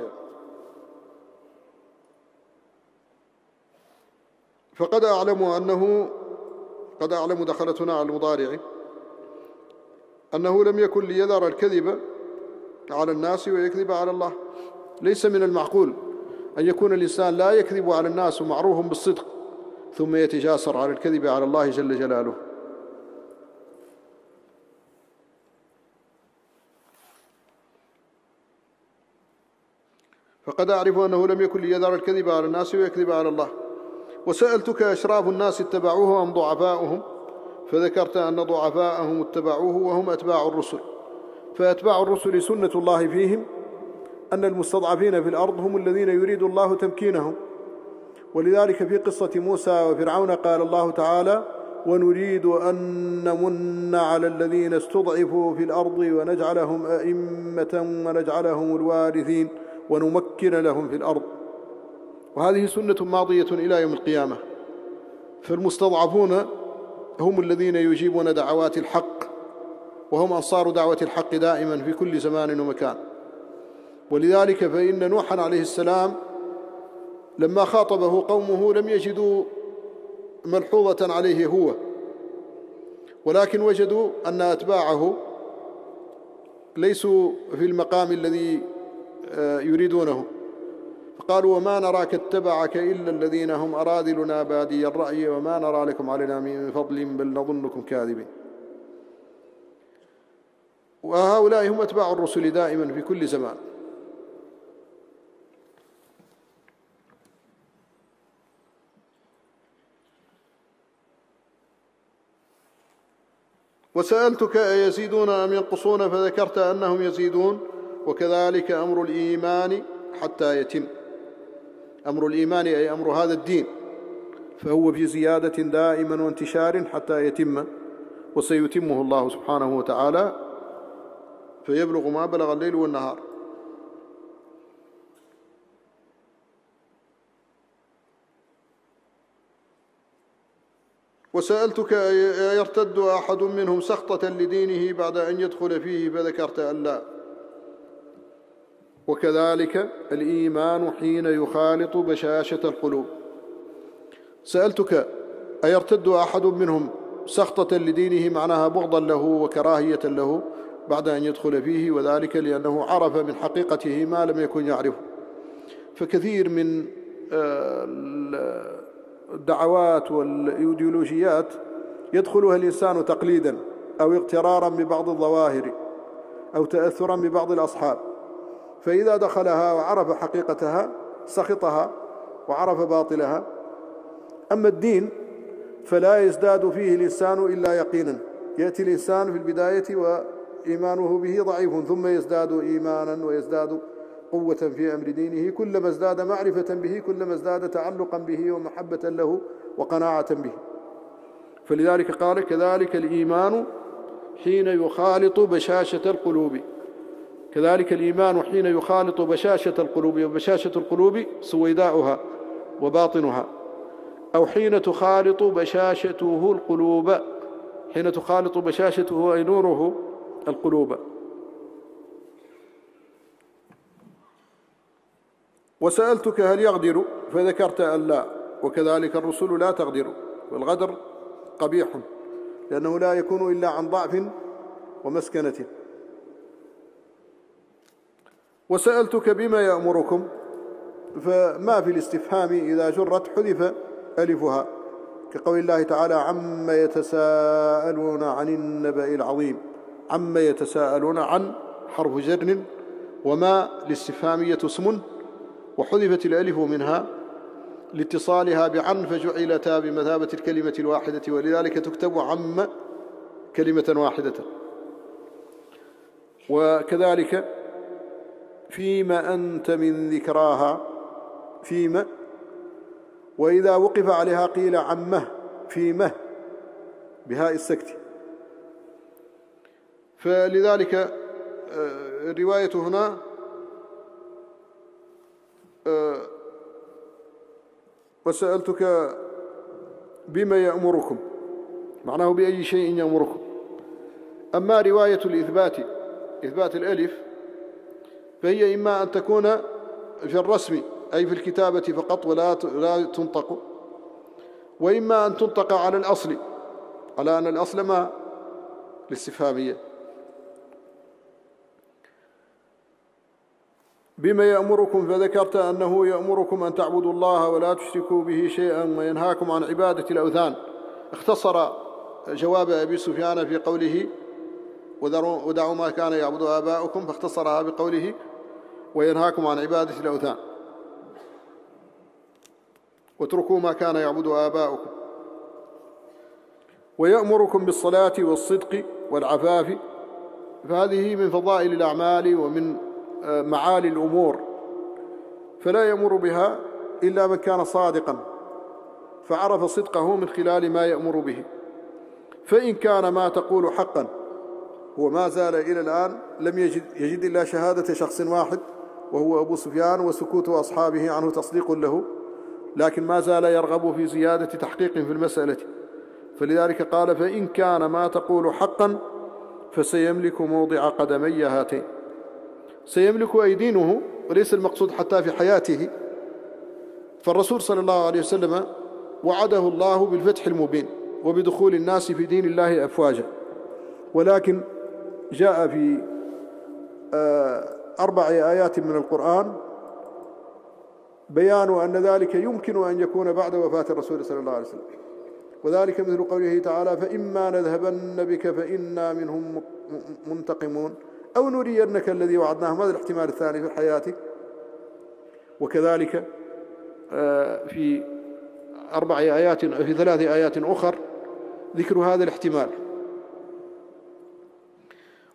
فقد أعلم أنه قد أعلم دخلتنا على المضارع أنه لم يكن ليذر الكذب على الناس ويكذب على الله. ليس من المعقول أن يكون الإنسان لا يكذب على الناس ومعروف بالصدق ثم يتجاسر على الكذب على الله جل جلاله. فقد أعرف أنه لم يكن ليذر الكذب على الناس ويكذب على الله. وسألتك أشراف الناس اتبعوه أم ضعفاؤهم؟ فذكرت أن ضعفاءهم اتبعوه وهم أتباع الرسل. فأتباع الرسل سنة الله فيهم أن المستضعفين في الأرض هم الذين يريد الله تمكينهم. ولذلك في قصة موسى وفرعون قال الله تعالى ونريد أن نمن على الذين استضعفوا في الأرض ونجعلهم أئمة ونجعلهم الوارثين ونمكن لهم في الأرض. وهذه سنة ماضية إلى يوم القيامة. فالمستضعفون هم الذين يجيبون دعوات الحق، وهم أنصار دعوة الحق دائما في كل زمان ومكان. ولذلك فإن نوحا عليه السلام لما خاطبه قومه لم يجدوا ملحوظة عليه هو، ولكن وجدوا أن أتباعه ليسوا في المقام الذي يريدونه، فقالوا وما نراك اتبعك إلا الذين هم أراذلنا بادي الرأي وما نرى لكم علينا من فضل بل نظنكم كاذبين. وهؤلاء هم أتباع الرسل دائما في كل زمان. وسألتك أيزيدون أم ينقصون فذكرت أنهم يزيدون، وكذلك أمر الإيمان حتى يتم. أمر الإيمان أي أمر هذا الدين فهو في زيادة دائما وانتشار حتى يتم، وسيتمه الله سبحانه وتعالى فيبلغ ما بلغ الليل والنهار. وسألتك أيرتد أحد منهم سخطة لدينه بعد أن يدخل فيه فذكرت أن لا. وكذلك الإيمان حين يخالط بشاشة القلوب. سألتك أيرتد أحد منهم سخطة لدينه معناها بغضا له وكراهية له بعد أن يدخل فيه، وذلك لأنه عرف من حقيقته ما لم يكن يعرفه. فكثير من الدعوات والإيديولوجيات يدخلها الإنسان تقليدا أو اغترارا ببعض الظواهر أو تأثرا ببعض الأصحاب، فإذا دخلها وعرف حقيقتها سخطها وعرف باطلها. أما الدين فلا يزداد فيه الإنسان إلا يقينا، يأتي الإنسان في البداية وإيمانه به ضعيف ثم يزداد إيمانا ويزداد قوة في أمر دينه، كلما ازداد معرفة به كلما ازداد تعلقا به ومحبة له وقناعة به. فلذلك قال كذلك الإيمان حين يخالط بشاشة القلوب. كذلك الإيمان حين يخالط بشاشة القلوب، وبشاشة القلوب سويداؤها وباطنها، أو حين تخالط بشاشته القلوب، حين تخالط بشاشته أي نوره القلوب. وسألتك هل يغدر فذكرت أن لا، وكذلك الرسل لا تغدر، والغدر قبيح لأنه لا يكون إلا عن ضعف ومسكنة. وسألتك بما يأمركم، فما في الاستفهام إذا جرت حذف ألفها، كقول الله تعالى عما يتساءلون عن النبأ العظيم. عما يتساءلون، عن حرف جر، وما الاستفهامية اسم، وحذفت الألف منها لاتصالها بعن فجعلتا بمثابة الكلمة الواحدة، ولذلك تكتب عم كلمة واحدة. وكذلك فيما أنت من ذكراها، فيما، وإذا وقف عليها قيل عمه فيمه بهاء السكت. فلذلك الرواية هنا وسألتك بما يأمركم، معناه بأي شيء يأمركم. أما رواية الإثبات، إثبات الألف، فهي إما أن تكون في الرسم أي في الكتابة فقط ولا لا تنطق، وإما أن تنطق على الأصل، على أن الأصل ما الاستفهامية. بما يأمركم فذكرت أنه يأمركم أن تعبدوا الله ولا تشركوا به شيئا وينهاكم عن عبادة الأوثان. اختصر جواب أبي سفيان في قوله ودعوا ما كان يعبد آباؤكم، فاختصرها بقوله وينهاكم عن عبادة الأوثان واتركوا ما كان يعبد آباؤكم. ويأمركم بالصلاة والصدق والعفاف، فهذه من فضائل الأعمال ومن معالي الأمور، فلا يأمر بها إلا من كان صادقا فعرف صدقه من خلال ما يأمر به. فإن كان ما تقول حقا، هو ما زال إلى الآن لم يجد, يجد إلا شهادة شخص واحد وهو أبو سفيان، وسكوت أصحابه عنه تصديق له، لكن ما زال يرغب في زيادة تحقيق في المسألة. فلذلك قال فإن كان ما تقول حقا فسيملك موضع قدمي هاتين. سيملك أي دينه، وليس المقصود حتى في حياته. فالرسول صلى الله عليه وسلم وعده الله بالفتح المبين وبدخول الناس في دين الله أفواجا، ولكن جاء في أربع آيات من القرآن بيان أن ذلك يمكن أن يكون بعد وفاة الرسول صلى الله عليه وسلم، وذلك مثل قوله تعالى فإما نذهبن بك فإنا منهم منتقمون أو نرينك الذي وعدناهم، هذا الاحتمال الثاني في الحياة. وكذلك في أربع آيات في ثلاث آيات أخر ذكر هذا الاحتمال.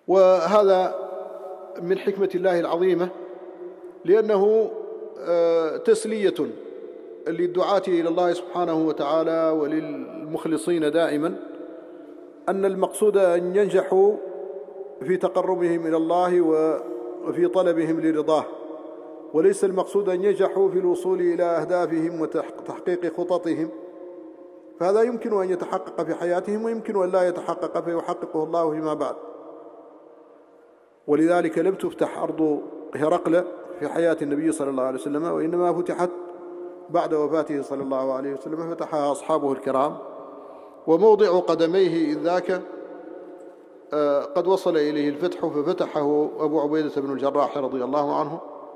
وهذا من حكمة الله العظيمة، لأنه تسلية للدعاة إلى الله سبحانه وتعالى وللمخلصين دائما، أن المقصود أن ينجحوا في تقربهم إلى الله وفي طلبهم لرضاه، وليس المقصود أن ينجحوا في الوصول إلى أهدافهم وتحقيق خططهم، فهذا يمكن أن يتحقق في حياتهم ويمكن أن لا يتحقق فيحققه الله فيما بعد. ولذلك لم تفتح أرض هرقل في حياة النبي صلى الله عليه وسلم، وإنما فتحت بعد وفاته صلى الله عليه وسلم، فتحها أصحابه الكرام، وموضع قدميه إذ ذاك قد وصل إليه الفتح، ففتحه أبو عبيدة بن الجراح رضي الله عنه.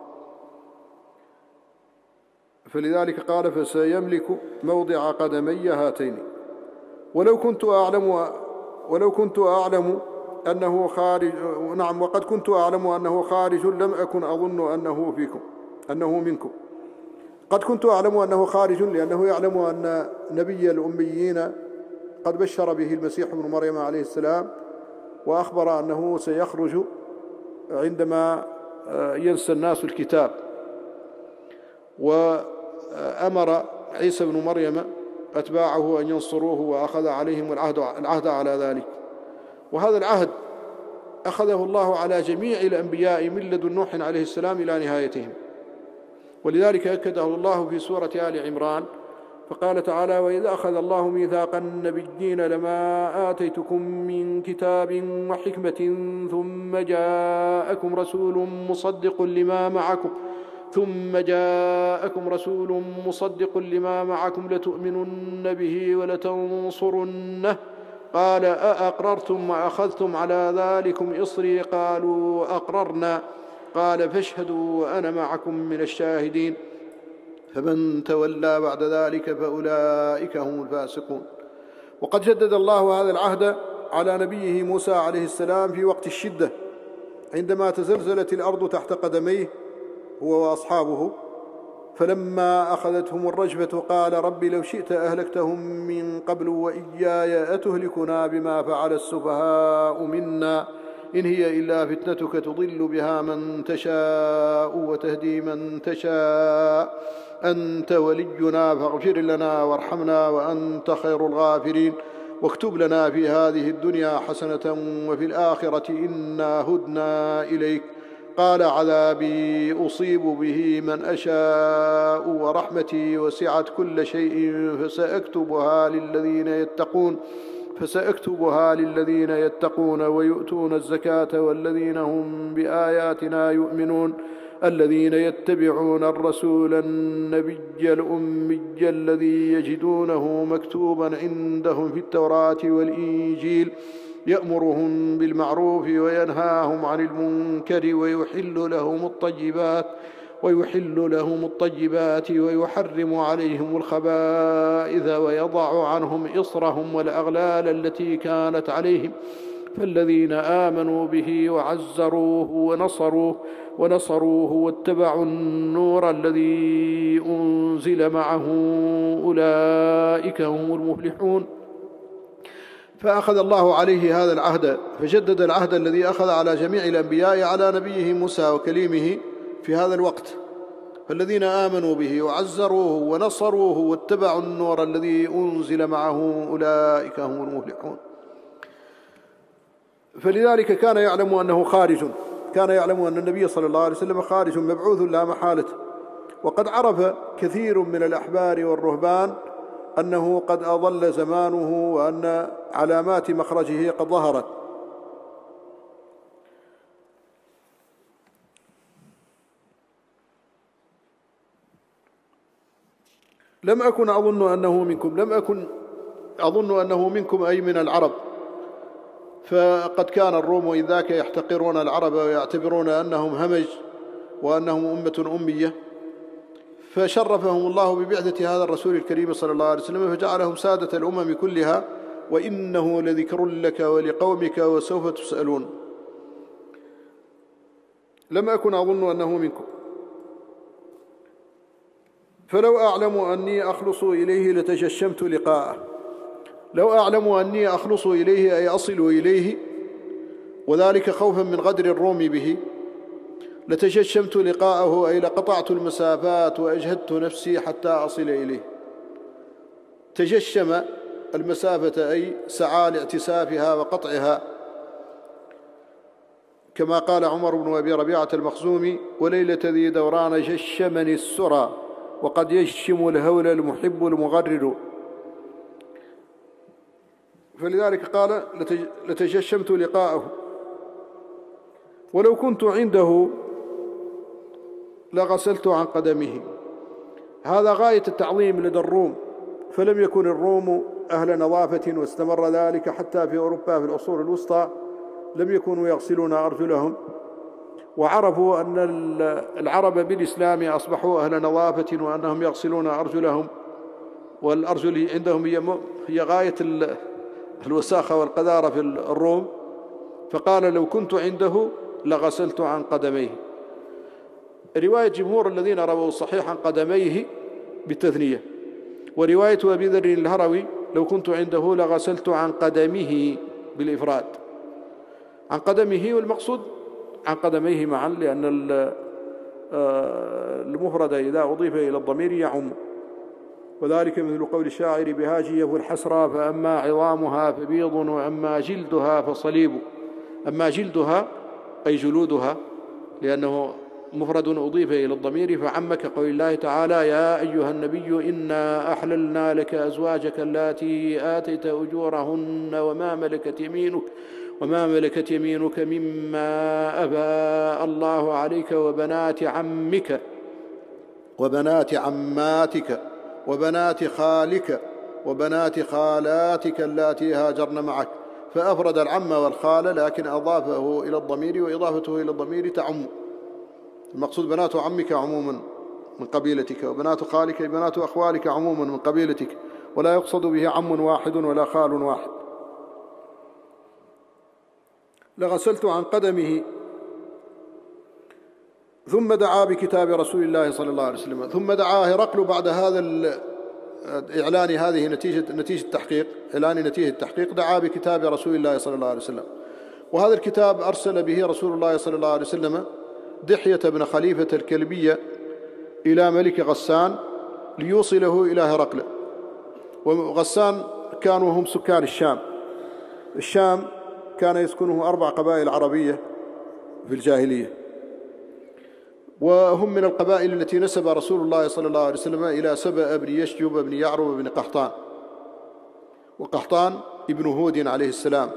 فلذلك قال: فسيملك موضع قدمي هاتين. ولو كنت أعلم ولو كنت أعلم أنه خارج نعم وقد كنت أعلم أنه خارج لم أكن أظن أنه فيكم أنه منكم. قد كنت أعلم أنه خارج لأنه يعلم أن نبي الأميين قد بشر به المسيح ابن مريم عليه السلام، وأخبر أنه سيخرج عندما ينسى الناس الكتاب، وأمر عيسى بن مريم أتباعه أن ينصروه، وأخذ عليهم العهد, العهد على ذلك. وهذا العهد أخذه الله على جميع الأنبياء من لدن نوح عليه السلام إلى نهايتهم، ولذلك أكده الله في سورة آل عمران فقال تعالى: وإذا أخذ الله ميثاق النبيين لما آتيتكم من كتاب وحكمة ثم جاءكم رسول مصدق لما معكم ثم جاءكم رسول مصدق لما معكم لتؤمنن به ولتنصرنه قال: أأقررتم وأخذتم على ذلكم إصري قالوا أقررنا قال: فاشهدوا وأنا معكم من الشاهدين فمن تولى بعد ذلك فأولئك هم الفاسقون. وقد جدد الله هذا العهد على نبيه موسى عليه السلام في وقت الشدة، عندما تزلزلت الأرض تحت قدميه هو وأصحابه، فلما أخذتهم الرجفة قال: رب لو شئت أهلكتهم من قبل وإياي أتهلكنا بما فعل السفهاء منا إن هي إلا فتنتك تضل بها من تشاء وتهدي من تشاء أنت ولينا فاغفر لنا وارحمنا وأنت خير الغافرين واكتب لنا في هذه الدنيا حسنة وفي الآخرة إنا هدنا إليك قال: عذابي أصيب به من أشاء ورحمتي وسعت كل شيء فسأكتبها للذين يتقون فسأكتبها للذين يتقون ويؤتون الزكاة والذين هم بآياتنا يؤمنون الذين يتبعون الرسول النبي الأمي الذي يجدونه مكتوبا عندهم في التوراة والإنجيل يأمرهم بالمعروف وينهاهم عن المنكر ويحل لهم الطيبات ويحل لهم الطيبات ويحرم عليهم الخبائث ويضع عنهم إصرهم والأغلال التي كانت عليهم فالذين آمنوا به وعزروه ونصروه ونصروه واتبعوا النور الذي أنزل معه أولئك هم المفلحون. فأخذ الله عليه هذا العهد، فجدد العهد الذي أخذ على جميع الأنبياء على نبيه موسى وكليمه في هذا الوقت، فالذين آمنوا به وعزروه ونصروه واتبعوا النور الذي أنزل معه أولئك هم المفلحون. فلذلك كان يعلم أنه خارج، كان يعلم أن النبي صلى الله عليه وسلم خارج مبعوث لا محالة. وقد عرف كثير من الأحبار والرهبان أنه قد أضل زمانه وأن علامات مخرجه قد ظهرت. لم أكن أظن أنه منكم لم أكن أظن أنه منكم أي من العرب، فقد كان الروم إذ ذاك يحتقرون العرب ويعتبرون أنهم همج وأنهم أمة أمية، فشرفهم الله ببعثة هذا الرسول الكريم صلى الله عليه وسلم فجعلهم سادة الأمم كلها، وإنه لذكر لك ولقومك وسوف تسألون. لم أكن أظن أنه منكم، فلو أعلم أني أخلص إليه لتجشمت لقاءه. لو أعلم أني أخلص إليه أي أصل إليه وذلك خوفا من غدر الروم به لتجشمت لقاءه، أي لقطعت المسافات وأجهدت نفسي حتى أصل إليه. تجشم المسافة أي سعى لاعتسافها وقطعها، كما قال عمر بن أبي ربيعة المخزومي: وليلة ذي دوران جشمني السرى وقد يجشم الهول المحب المغرر. فلذلك قال: لتجشمت لقاءه، ولو كنت عنده لغسلت عن قدمه. هذا غاية التعظيم لدى الروم، فلم يكن الروم أهل نظافة، واستمر ذلك حتى في أوروبا في العصور الوسطى لم يكونوا يغسلون أرجلهم، وعرفوا أن العرب بالإسلام أصبحوا أهل نظافة وأنهم يغسلون أرجلهم، والأرجل عندهم هي غاية الوساخة والقذارة في الروم. فقال: لو كنت عنده لغسلت عن قدميه. رواية جمهور الذين رووا الصحيح عن قدميه بالتثنية، ورواية أبي ذر الهروي: لو كنت عنده لغسلت عن قدمه بالإفراد. عن قدمه، والمقصود عن قدميه معا، لأن المفرد إذا أضيف إلى الضمير يعم، وذلك مثل قول الشاعر: بهاجيه الحسرى فأما عظامها فبيض وأما جلدها فصليب. أما جلدها أي جلودها، لأنه مفرد أضيف إلى الضمير فعم، كقول الله تعالى: يا أيها النبي إنا أحللنا لك أزواجك اللاتي آتيت أجورهن وما ملكت يمينك وما ملكت يمينك مما أفاء الله عليك وبنات عمك وبنات عماتك وبنات خالك وبنات خالاتك اللاتي هاجرن معك. فأفرد العم والخال، لكن أضافه إلى الضمير، وإضافته إلى الضمير تعم. المقصود بنات عمك عموما من قبيلتك، وبنات خالك بنات أخوالك عموما من قبيلتك، ولا يقصد به عم واحد ولا خال واحد. لغسلت عن قدمه. ثم دعا بكتاب رسول الله صلى الله عليه وسلم. ثم دعا هرقل بعد هذا إعلان هذه نتيجة نتيجة التحقيق إعلان نتيجة التحقيق دعا بكتاب رسول الله صلى الله عليه وسلم. وهذا الكتاب أرسل به رسول الله صلى الله عليه وسلم دحية بن خليفة الكلبية إلى ملك غسان ليوصله إلى هرقل. وغسان كانوا هم سكان الشام. الشام كان يسكنه أربع قبائل عربية في الجاهلية، وهم من القبائل التي نسب رسول الله صلى الله عليه وسلم إلى سبأ بن يشجب بن يعرب بن قحطان، وقحطان ابن هود عليه السلام.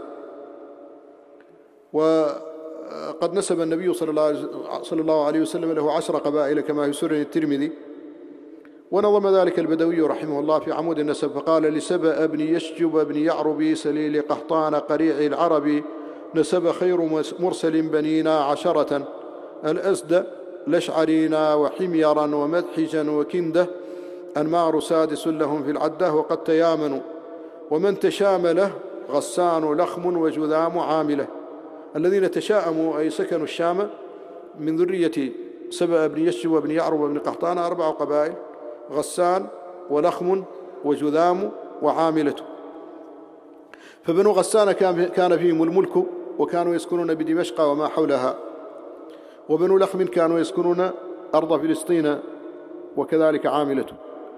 وقد نسب النبي صلى الله عليه وسلم له عشر قبائل كما في سنن الترمذي. ونظم ذلك البدوي رحمه الله في عمود النسب فقال: لسبأ بن يشجب بن يعرب سليل قحطان قريع العرب نسب خير مرسل بنينا عشرة الأسد لشعرينا وحميرا ومدحجا وكنده أنمار سادس لهم في العدة وقد تيامنوا ومن تشامله غسان لخم وجذام عامله. الذين تشاءموا أي سكنوا الشام من ذرية سبأ بن يشجب وبن يعرب وبن قحطان أربع قبائل: غسان ولخم وجذام وعاملته. فبنو غسان كان فيهم الملك وكانوا يسكنون بدمشق وما حولها، وبنو لخم كانوا يسكنون أرض فلسطين وكذلك عاملته.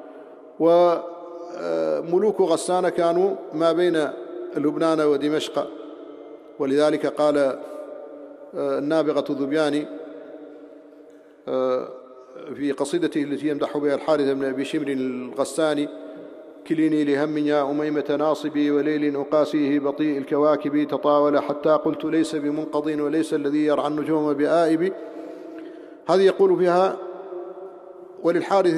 وملوك غسان كانوا ما بين لبنان ودمشق، ولذلك قال النابغة الذبياني في قصيدته التي يمدح بها الحارث بن أبي شمر الغساني: كليني لهم يا أميمة ناصبي وليل أقاسيه بطيء الكواكب تطاول حتى قلت ليس بمنقض وليس الذي يرعى النجوم بآئب. هذه يقول فيها: وللحارث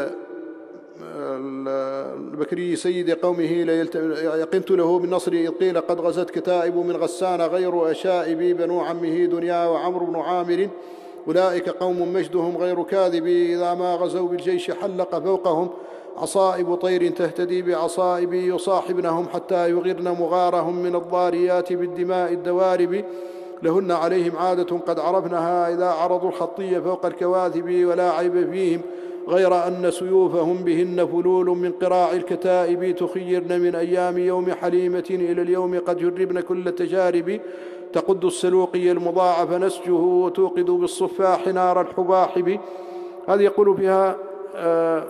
البكري سيد قومه يقنت له بالنصر إذ قيل قد غزت كتائب من غسان غير أشائب بنو عمه دنيا وعمرو بن عامر أولئك قوم مجدهم غير كاذب إذا ما غزوا بالجيش حلق فوقهم عصائب طير تهتدي بعصائب يصاحبنهم حتى يغرن مغارهم من الضاريات بالدماء الدوارب لهن عليهم عادة قد عرفنها إذا عرضوا الخطية فوق الكواذب ولا عيب فيهم غير أن سيوفهم بهن فلول من قراع الكتائب تخيرن من أيام يوم حليمة إلى اليوم قد جربن كل التجارب تقد السلوقي المضاعف نسجه وتوقد بالصفاح نار الحباحب. هذه يقول فيها آآ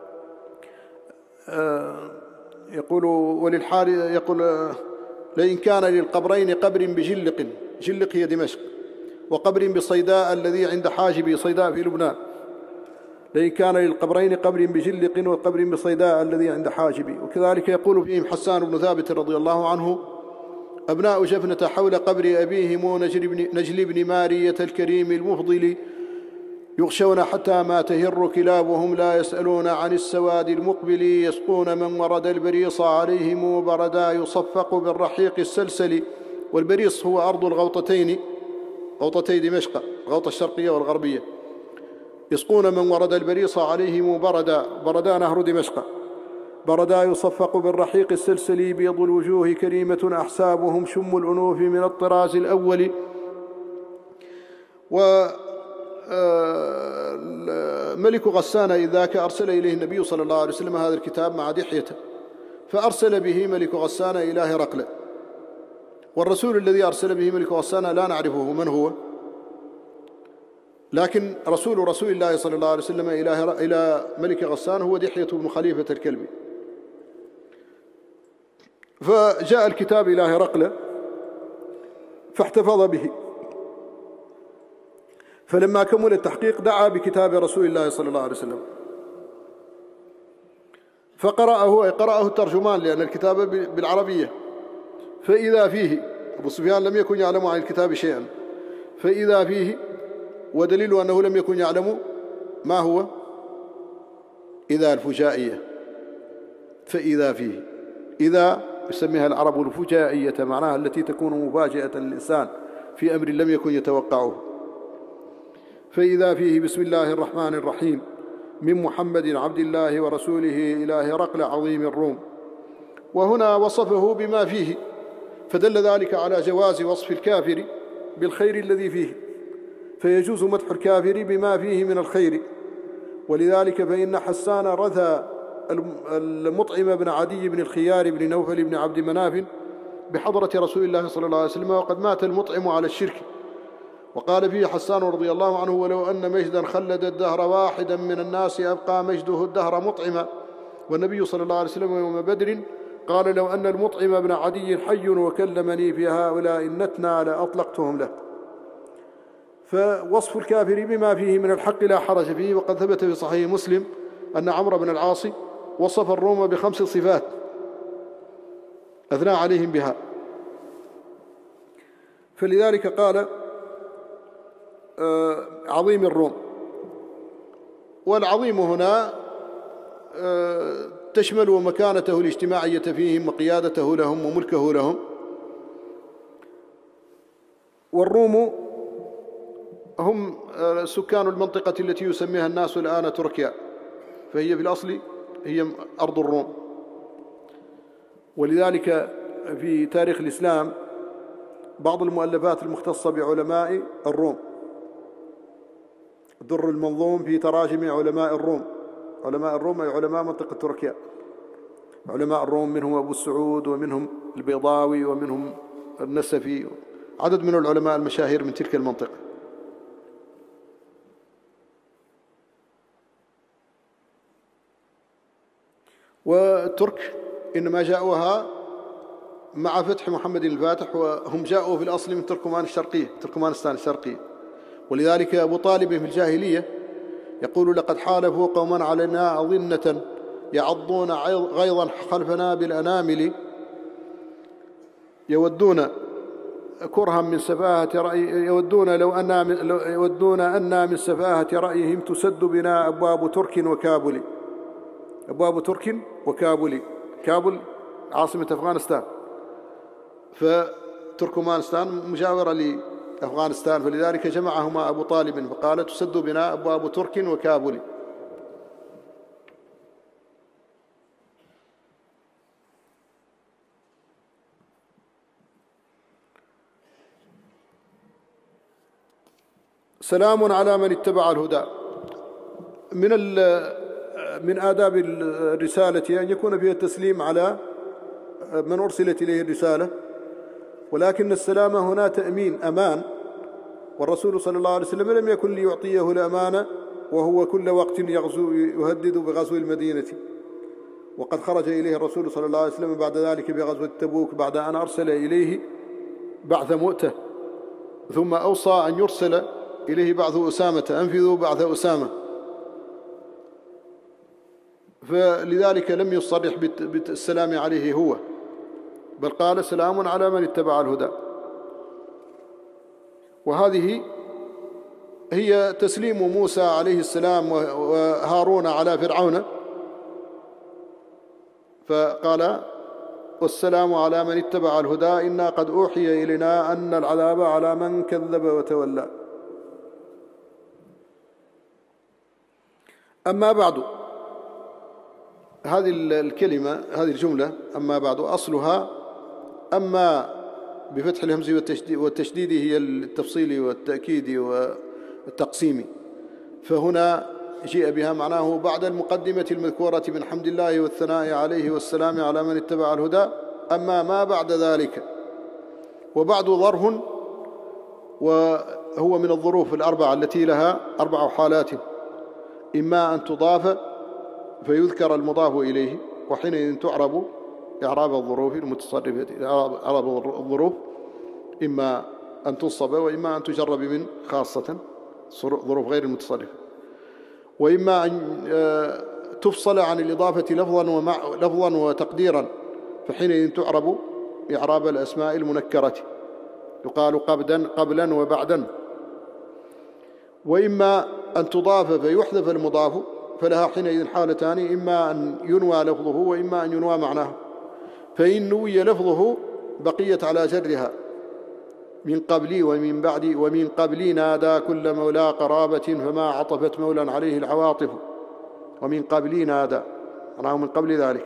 آآ يقول وللحار يقول لئن كان للقبرين قبر بجلق، جلق هي دمشق، وقبر بصيداء الذي عند حاجب، صيداء في لبنان، لئن كان للقبرين قبر بجلق وقبر بصيداء الذي عند حاجب. وكذلك يقول فيهم حسان بن ثابت رضي الله عنه أبناء جفنة حول قبر أبيهم نجل بن مارية الكريم المفضل، يغشون حتى ما تهر كلابهم، لا يسألون عن السواد المقبل، يسقون من ورد البريص عليهم بردا يصفق بالرحيق السلسل. والبريص هو أرض الغوطتين، غوطتي دمشق، الغوطة الشرقية والغربية. يسقون من ورد البريص عليهم بردا، بردا نهر دمشق، بردا يصفق بالرحيق السلسل، بيض الوجوه كريمة أحسابهم، شم الأنوف من الطراز الأول. و ملك غسان إذاك أرسل إليه النبي صلى الله عليه وسلم هذا الكتاب مع دحية، فأرسل به ملك غسان إلى هرقل. والرسول الذي أرسل به ملك غسان لا نعرفه من هو، لكن رسول رسول الله صلى الله عليه وسلم إلى ملك غسان هو دحية بن خليفة الكلبي. فجاء الكتاب إلى هرقل فاحتفظ به، فلما كمل التحقيق دعا بكتاب رسول الله صلى الله عليه وسلم فقرأه، قرأه الترجمان لأن الكتاب بالعربية، فإذا فيه، أبو سفيان لم يكن يعلم عن الكتاب شيئا، فإذا فيه، ودليل أنه لم يكن يعلم ما هو إذا الفجائية، فإذا فيه، إذا يسميها العرب الفجائية، معناها التي تكون مفاجئة للإنسان في أمر لم يكن يتوقعه. فإذا فيه بسم الله الرحمن الرحيم من محمد عبد الله ورسوله إلى هرقل عظيم الروم. وهنا وصفه بما فيه، فدل ذلك على جواز وصف الكافر بالخير الذي فيه، فيجوز مدح الكافر بما فيه من الخير. ولذلك فإن حسان رثى المطعم بن عدي بن الخيار بن نوفل بن عبد مناف بحضرة رسول الله صلى الله عليه وسلم، وقد مات المطعم على الشرك. وقال فيه حسان رضي الله عنه ولو أن مجدا خلد الدهر واحدا من الناس أبقى مجده الدهر مطعما. والنبي صلى الله عليه وسلم يوم بدر قال لو أن المطعم بن عدي حي وكلمني في هؤلاء النتنى لأطلقتهم له. فوصف الكافر بما فيه من الحق لا حرج فيه. وقد ثبت في صحيح مسلم أن عمرو بن العاص وصف الروم بخمس صفات أثنى عليهم بها، فلذلك قال آه عظيم الروم. والعظيم هنا آه تشمل مكانته الاجتماعية فيهم وقيادته لهم وملكه لهم. والروم هم آه سكان المنطقة التي يسميها الناس الآن تركيا، فهي في الأصل هي أرض الروم. ولذلك في تاريخ الإسلام بعض المؤلفات المختصة بعلماء الروم، الدر المنظوم في تراجم علماء الروم، علماء الروم أي علماء منطقة تركيا. علماء الروم منهم أبو السعود ومنهم البيضاوي ومنهم النسفي، عدد من العلماء المشاهير من تلك المنطقة. والترك إنما جاءوها مع فتح محمد الفاتح، وهم جاءوا في الأصل من تركمان الشرقية، تركمانستان الشرقية. ولذلك أبو طالب في الجاهلية يقول لقد حالفوا قوما علينا أظنة يعضون غيظا خلفنا بالأنامل، يودون كرها من سفاهة رأي، يودون لو أن لو يودون أن من سفاهة رأيهم تسد بنا أبواب ترك وكابل. أبواب ترك وكابل، كابل عاصمة أفغانستان، فتركمانستان مجاورة لأفغانستان، فلذلك جمعهما أبو طالب فقال تسد بنا أبواب ترك وكابل. سلام على من اتبع الهدى. من من آداب الرسالة أن يكون فيها التسليم على من أرسلت إليه الرسالة، ولكن السلام هنا تأمين أمان، والرسول صلى الله عليه وسلم لم يكن ليعطيه الأمانة وهو كل وقت يغزو يهدد بغزو المدينة، وقد خرج إليه الرسول صلى الله عليه وسلم بعد ذلك بغزوة تبوك بعد أن أرسل إليه بعث مؤتة، ثم أوصى أن يرسل إليه بعث أسامة، أنفذوا بعث أسامة، فلذلك لم يصرح بالسلام عليه هو، بل قال سلام على من اتبع الهدى. وهذه هي تسليم موسى عليه السلام وهارون على فرعون، فقال والسلام على من اتبع الهدى إنا قد أوحي إلينا أن العذاب على من كذب وتولى. أما بعد، هذه الكلمة هذه الجملة أما بعد أصلها أما بفتح الهمز والتشديد هي التفصيل والتأكيد والتقسيم، فهنا جيء بها معناه بعد المقدمة المذكورة من حمد الله والثناء عليه والسلام على من اتبع الهدى، أما ما بعد ذلك. وبعد ظرف، وهو من الظروف الأربعة التي لها أربع حالات: إما أن تضاف فيذكر المضاف إليه، وحينئذ تعرب إعراب الظروف المتصرفة، إعراب الظروف إما أن تنصب وإما أن تجر بمن خاصة ظروف غير المتصرفة، وإما أن تفصل عن الإضافة لفظا ومع لفظا وتقديرا، فحينئذ تعرب إعراب الأسماء المنكرة، يقال قبلا قبلا وبعدا. وإما أن تضاف فيحذف المضاف، فلها حينئذ حالتان: إما أن ينوى لفظه وإما أن ينوى معناه، فإن نوي لفظه بقيت على جرها من قبلي ومن بعدي ومن قبلي نادى كل مولى قرابة فما عطفت مولا عليه العواطف، ومن قبلي نادى معناه من قبل ذلك.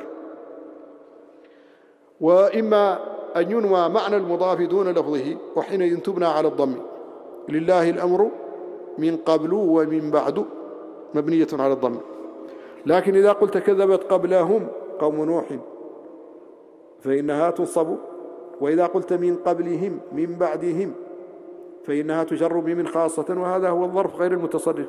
وإما أن ينوى معنى المضاف دون لفظه، وحينئذ تبنى على الضم: لله الأمر من قبل ومن بعد مبنية على الضم. لكن إذا قلت كذبت قبلهم قوم نوح فإنها تنصب، وإذا قلت من قبلهم من بعدهم فإنها تجر بمن خاصة، وهذا هو الظرف غير المتصرف.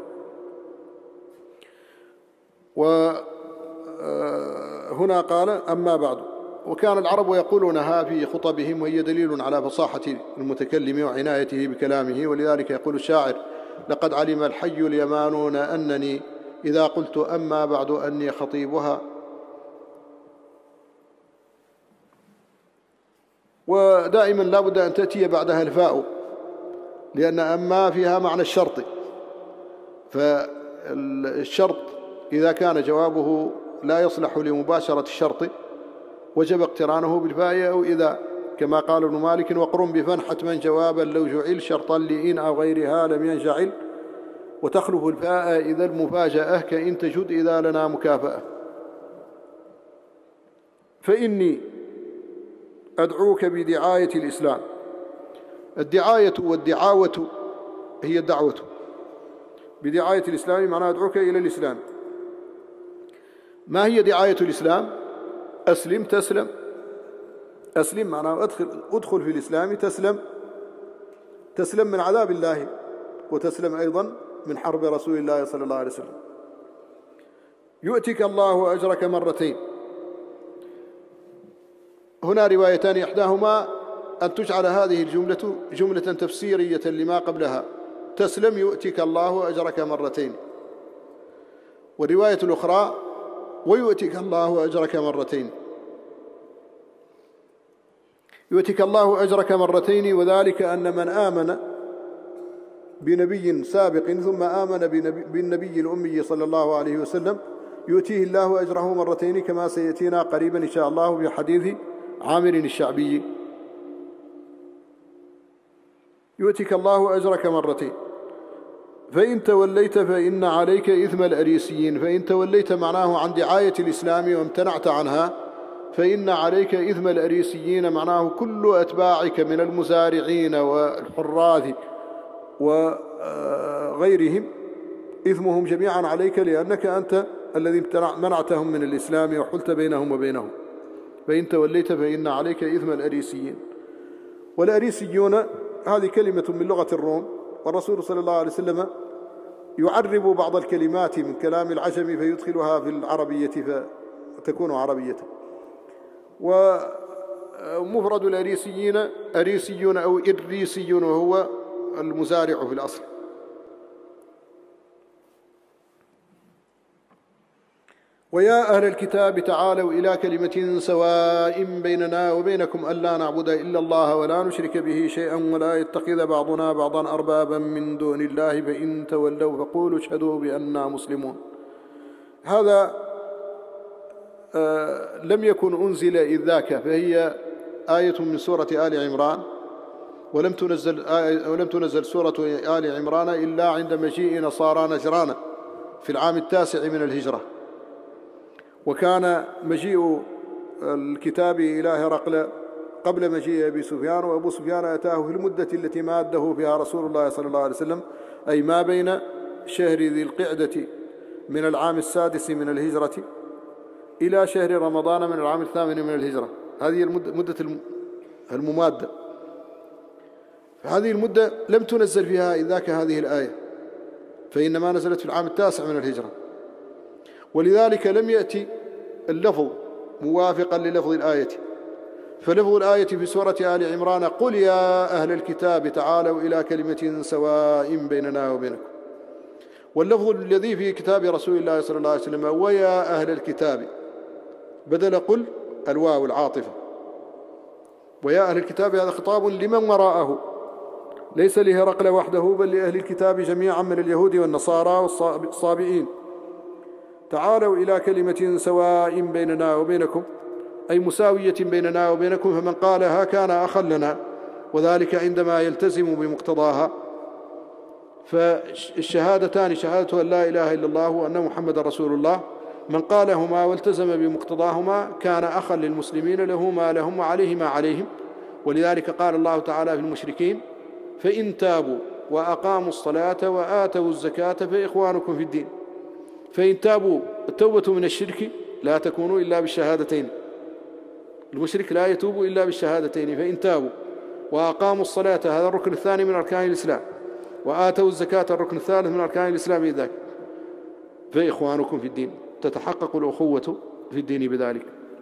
وهنا قال أما بعد. وكان العرب يقولونها في خطبهم، وهي دليل على فصاحة المتكلم وعنايته بكلامه، ولذلك يقول الشاعر: لقد علم الحي اليمانون أنني إذا قلت أما بعد أني خطيبها. ودائما لا بد أن تأتي بعدها الفاء، لأن أما فيها معنى الشرط، فالشرط إذا كان جوابه لا يصلح لمباشرة الشرط وجب اقترانه بالفاء أو إذا، كما قال ابن مالك: وقرن بفن حتما جوابا لو جعل شرطا لإن أو غيرها لم ينجعل، وتخلف الفاء إذا المفاجأة كإن تجد إذا لنا مكافأة. فإني أدعوك بدعاية الإسلام. الدعاية والدعاوة هي الدعوة. بدعاية الإسلام معناه أدعوك إلى الإسلام. ما هي دعاية الإسلام؟ أسلم تسلم. أسلم معناه أدخل, أدخل في الإسلام تسلم، تسلم من عذاب الله، وتسلم أيضا من حرب رسول الله صلى الله عليه وسلم. يؤتك الله أجرك مرتين. هنا روايتان: إحداهما أن تجعل هذه الجملة جملة تفسيرية لما قبلها: تسلم يؤتك الله أجرك مرتين. والرواية الأخرى: ويؤتك الله أجرك مرتين. يؤتك الله أجرك مرتين، وذلك أن من آمن بنبي سابق ثم آمن بالنبي الأمي صلى الله عليه وسلم يؤتيه الله أجره مرتين، كما سيأتينا قريبا إن شاء الله في حديث عامر الشعبي. يؤتك الله أجرك مرتين. فإن توليت فإن عليك إثم الأريسيين. فإن توليت معناه عن دعاية الإسلام وامتنعت عنها، فإن عليك إثم الأريسيين معناه كل أتباعك من المزارعين والحراث وغيرهم، إثمهم جميعا عليك، لأنك أنت الذي منعتهم من الإسلام وحلت بينهم وبينهم. فإن توليت فإن عليك إثم الأريسيين. والأريسيون هذه كلمة من لغة الروم، والرسول صلى الله عليه وسلم يعرب بعض الكلمات من كلام العجم فيدخلها في العربية فتكون عربية. ومفرد الأريسيين أريسيون أو إريسيون، وهو المزارع في الأصل. ويا أهل الكتاب تعالوا إلى كلمة سواء بيننا وبينكم ألا نعبد إلا الله ولا نشرك به شيئا ولا يتخذ بعضنا بعضا أربابا من دون الله فإن تولوا فقولوا اشهدوا بأننا مسلمون. هذا آه لم يكن أنزل إذ ذاك، فهي آية من سورة آل عمران، ولم تنزل, آية ولم تنزل سورة آل عمران إلا عند مجيء نصارى نجران في العام التاسع من الهجرة. وكان مجيء الكتاب إلى هرقل قبل مجيء أبي سفيان، وأبو سفيان أتاه في المدة التي ماده فيها رسول الله صلى الله عليه وسلم، أي ما بين شهر ذي القعدة من العام السادس من الهجرة إلى شهر رمضان من العام الثامن من الهجرة. هذه المدة الممادة، فهذه المدة لم تنزل فيها إذ ذاك هذه الآية، فإنما نزلت في العام التاسع من الهجرة، ولذلك لم يأتي اللفظ موافقا للفظ الآية. فلفظ الآية في سورة آل عمران قل يا أهل الكتاب تعالوا إلى كلمة سواء بيننا وبينكم، واللفظ الذي في كتاب رسول الله صلى الله عليه وسلم ويا أهل الكتاب بدل قل الواو العاطفة. ويا أهل الكتاب هذا خطاب لمن وراءه، ليس لهرقل وحده بل لأهل الكتاب جميعا من اليهود والنصارى والصابئين. تعالوا إلى كلمة سواء بيننا وبينكم، أي مساوية بيننا وبينكم، فمن قالها كان أخا لنا، وذلك عندما يلتزم بمقتضاها. فالشهادتان شهادة أن لا إله إلا الله وأن محمد رسول الله، من قالهما والتزم بمقتضاهما كان أخا للمسلمين، له ما لهم وعليه ما عليهم. ولذلك قال الله تعالى في المشركين فإن تابوا وأقاموا الصلاة وآتوا الزكاة فإخوانكم في الدين. فإن تابوا، التوبة من الشرك لا تكون إلا بالشهادتين، المشرك لا يتوب إلا بالشهادتين. فإن تابوا وأقاموا الصلاة، هذا الركن الثاني من أركان الإسلام، وآتوا الزكاة الركن الثالث من أركان الإسلام ذاك، فإخوانكم في الدين، تتحقق الأخوة في الدين بذلك.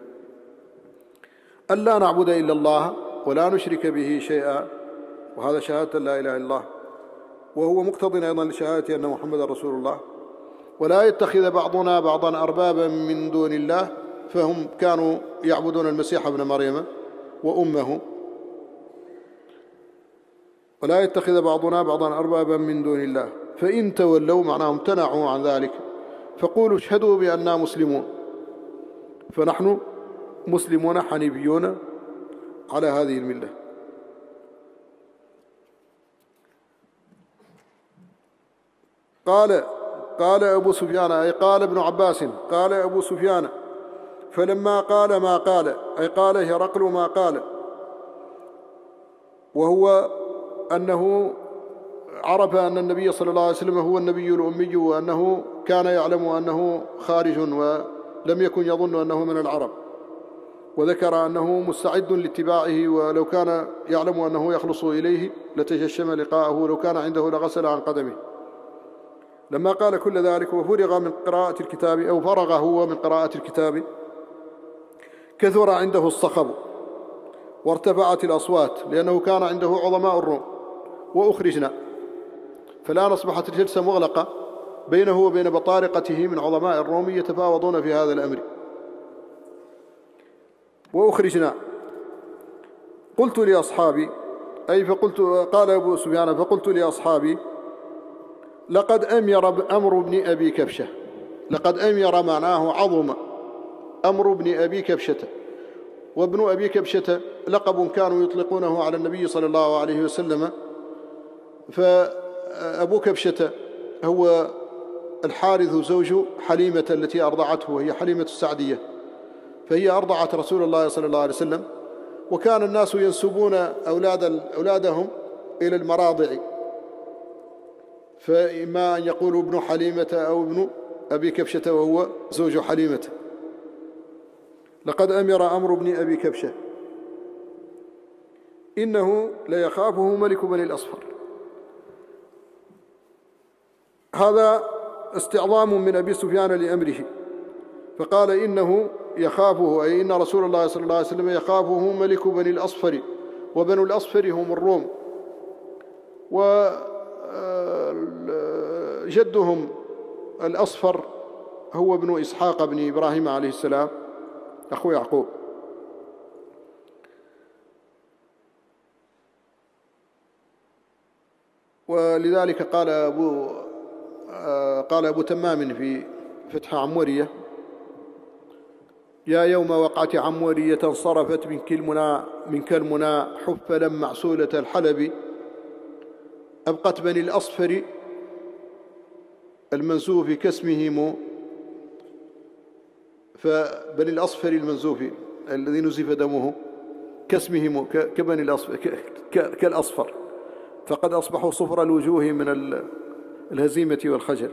ألا نعبد إلا الله ولا نشرك به شيئا، وهذا شهادة لا إله إلا الله، وهو مقتضى أيضا لشهادة أن محمد رسول الله. ولا يتخذ بعضنا بعضا أربابا من دون الله، فهم كانوا يعبدون المسيح ابن مريم وأمه. ولا يتخذ بعضنا بعضا أربابا من دون الله فإن تولوا، معناهم امتنعوا عن ذلك، فقولوا اشهدوا بأننا مسلمون. فنحن مسلمون حنيفيون على هذه الملة. قال قال أبو سفيان، أي قال ابن عباس، قال أبو سفيان فلما قال ما قال، أي قال هرقل ما قال، وهو أنه عرف أن النبي صلى الله عليه وسلم هو النبي الأمي، وأنه كان يعلم أنه خارج ولم يكن يظن أنه من العرب، وذكر أنه مستعد لاتباعه، ولو كان يعلم أنه يخلص إليه لتجشم لقاءه، لو كان عنده لغسل عن قدمه. لما قال كل ذلك وفرغ من قراءة الكتاب، أو فرغ هو من قراءة الكتاب، كثر عنده الصخب وارتفعت الأصوات، لأنه كان عنده عظماء الروم وأخرجنا، فالآن أصبحت الجلسة مغلقة بينه وبين بطارقته من عظماء الروم يتفاوضون في هذا الأمر. وأخرجنا، قلت لأصحابي، أي فقلت، قال أبو سفيان فقلت لأصحابي لقد أمر أمر ابن أبي كبشة. لقد أمر معناه عظم، أمر ابن أبي كبشة، وابن أبي كبشة لقب كانوا يطلقونه على النبي صلى الله عليه وسلم. فأبو كبشة هو الحارث زوج حليمة التي أرضعته، وهي حليمة السعدية، فهي أرضعت رسول الله صلى الله عليه وسلم. وكان الناس ينسبون أولاد أولادهم إلى المراضع، فإما أن يقولوا ابن حليمة أو ابن أبي كبشة وهو زوج حليمة. لقد أمر أمر ابن أبي كبشة إنه ليخافه ملك بني الأصفر. هذا استعظام من أبي سفيان لأمره، فقال إنه يخافه، أي إن رسول الله صلى الله عليه وسلم يخافه ملك بني الأصفر، وبنو الأصفر هم الروم، وجدهم الأصفر هو ابن إسحاق بن إبراهيم عليه السلام أخو يعقوب. ولذلك قال أبو قال أبو تمام في فتح عمورية: يا يوم وقعت عمورية صرفت من كلمنا من كلمنا حفلا معسولة الحلب، أبقت بني الأصفر المنزوف كاسمهم، فبني الأصفر المنزوف الذي نزف دمه كاسمهم كبني الأصفر كالأصفر، فقد أصبحوا صفر الوجوه من الهزيمة والخجل.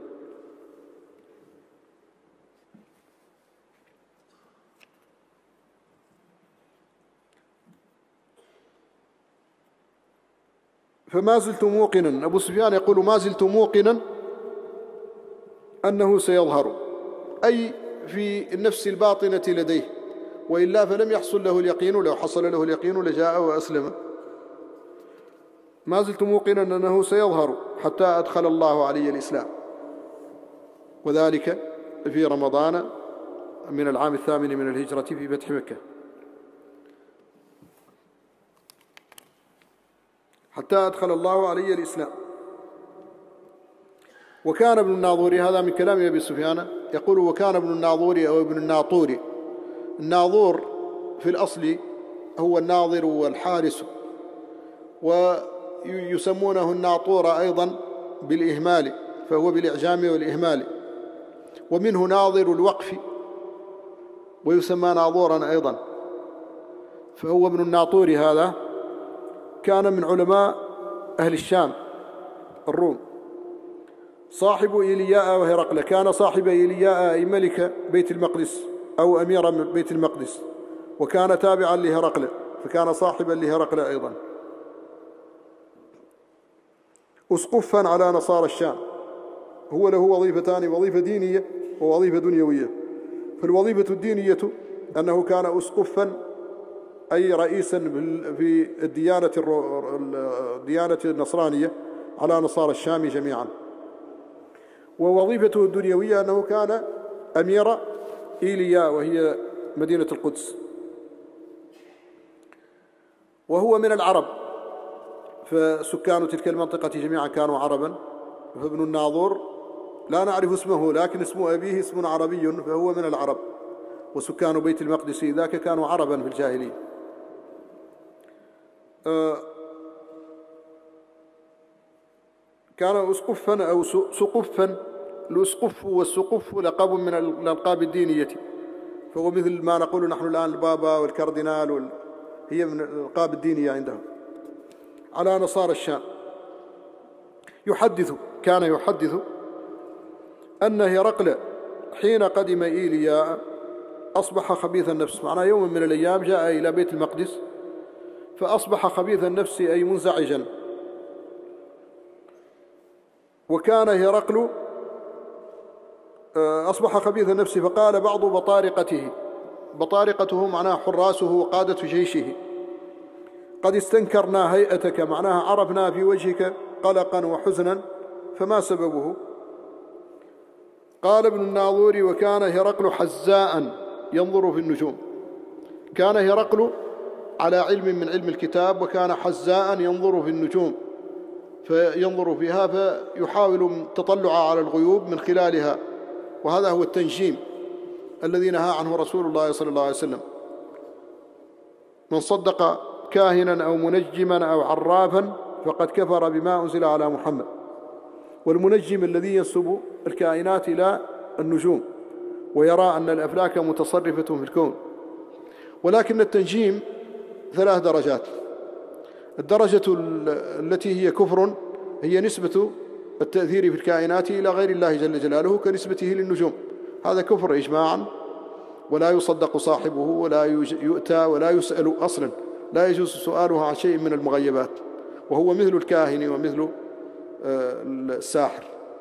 فما زلت موقنا، أبو سفيان يقول ما زلت موقنا أنه سيظهر، أي في النفس الباطنة لديه، وإلا فلم يحصل له اليقين، لو حصل له اليقين لجاء وأسلم. ما زلت موقنا أنه سيظهر حتى أدخل الله علي الإسلام، وذلك في رمضان من العام الثامن من الهجرة في فتح مكة، حتى أدخل الله علي الإسلام. وكان ابن الناظور، هذا من كلام أبي سفيان، يقول: وكان ابن الناظور أو ابن الناطور. الناظور في الأصل هو الناظر والحارس، ويسمونه الناطور أيضا بالإهمال، فهو بالإعجام والإهمال، ومنه ناظر الوقف ويسمى ناظورا أيضا، فهو ابن الناطور. هذا كان من علماء أهل الشام الروم، صاحب إيلياء وهرقل، كان صاحب إيلياء أي ملك بيت المقدس أو أمير بيت المقدس، وكان تابعا لهرقل، فكان صاحبا لهرقل أيضا. أسقفا على نصارى الشام، هو له وظيفتان: وظيفة دينية ووظيفة دنيوية. فالوظيفة الدينية أنه كان أسقفا أي رئيسا في الديانة الديانة النصرانية على نصارى الشام جميعا. ووظيفته الدنيوية أنه كان أمير إيلياء وهي مدينة القدس، وهو من العرب، فسكان تلك المنطقة جميعا كانوا عربا. فابن الناظور لا نعرف اسمه، لكن اسم أبيه اسم عربي، فهو من العرب، وسكان بيت المقدس ذاك كانوا عربا في الجاهلية. كان أسقفا أو سقفا. الأسقف والسقف لقب من الألقاب الدينية، فهو مثل ما نقول نحن الآن البابا والكاردينال وال... هي من الألقاب الدينية عندهم على نصارى الشام. يحدث كان يحدث أن هرقل حين قدم إيلياء أصبح خبيث النفس، معناه يوم من الأيام جاء إلى بيت المقدس فأصبح خبيث النفس أي منزعجا. وكان هرقل أصبح خبيث النفس، فقال بعض بطارقته، بطارقته معناها حراسه وقادة جيشه: قد استنكرنا هيئتك، معناها عرفنا في وجهك قلقا وحزنا، فما سببه؟ قال ابن الناظور: وكان هرقل حزاء ينظر في النجوم. كان هرقل على علم من علم الكتاب، وكان حزاء ينظر في النجوم، فينظر فيها فيحاول التطلع على الغيوب من خلالها، وهذا هو التنجيم الذي نهى عنه رسول الله صلى الله عليه وسلم: من صدق كاهنا أو منجما أو عرافا فقد كفر بما أنزل على محمد. والمنجم الذي ينسب الكائنات إلى النجوم ويرى أن الأفلاك متصرفة في الكون. ولكن التنجيم ثلاث درجات: الدرجة التي هي كفر هي نسبة التأثير في الكائنات إلى غير الله جل جلاله كنسبته للنجوم، هذا كفر إجماعا، ولا يصدق صاحبه ولا يؤتى ولا يسأل أصلا، لا يجوز سؤاله عن شيء من المغيبات، وهو مثل الكاهن ومثل الساحر.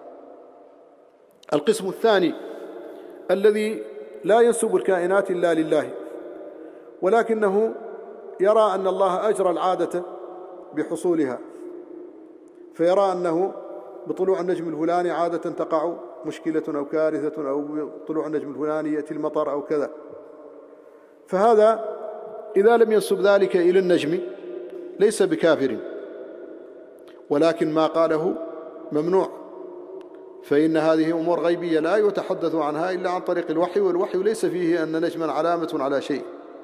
القسم الثاني الذي لا ينسب الكائنات إلا لله، ولكنه يرى أن الله أجرى العادة بحصولها، فيرى أنه بطلوع النجم الفلاني عادة تقع مشكلة أو كارثة، أو بطلوع النجم الفلاني يأتي المطر أو كذا. فهذا إذا لم ينسب ذلك إلى النجم ليس بكافر، ولكن ما قاله ممنوع، فإن هذه أمور غيبية لا يتحدث عنها إلا عن طريق الوحي، والوحي ليس فيه أن نجما علامة على شيء.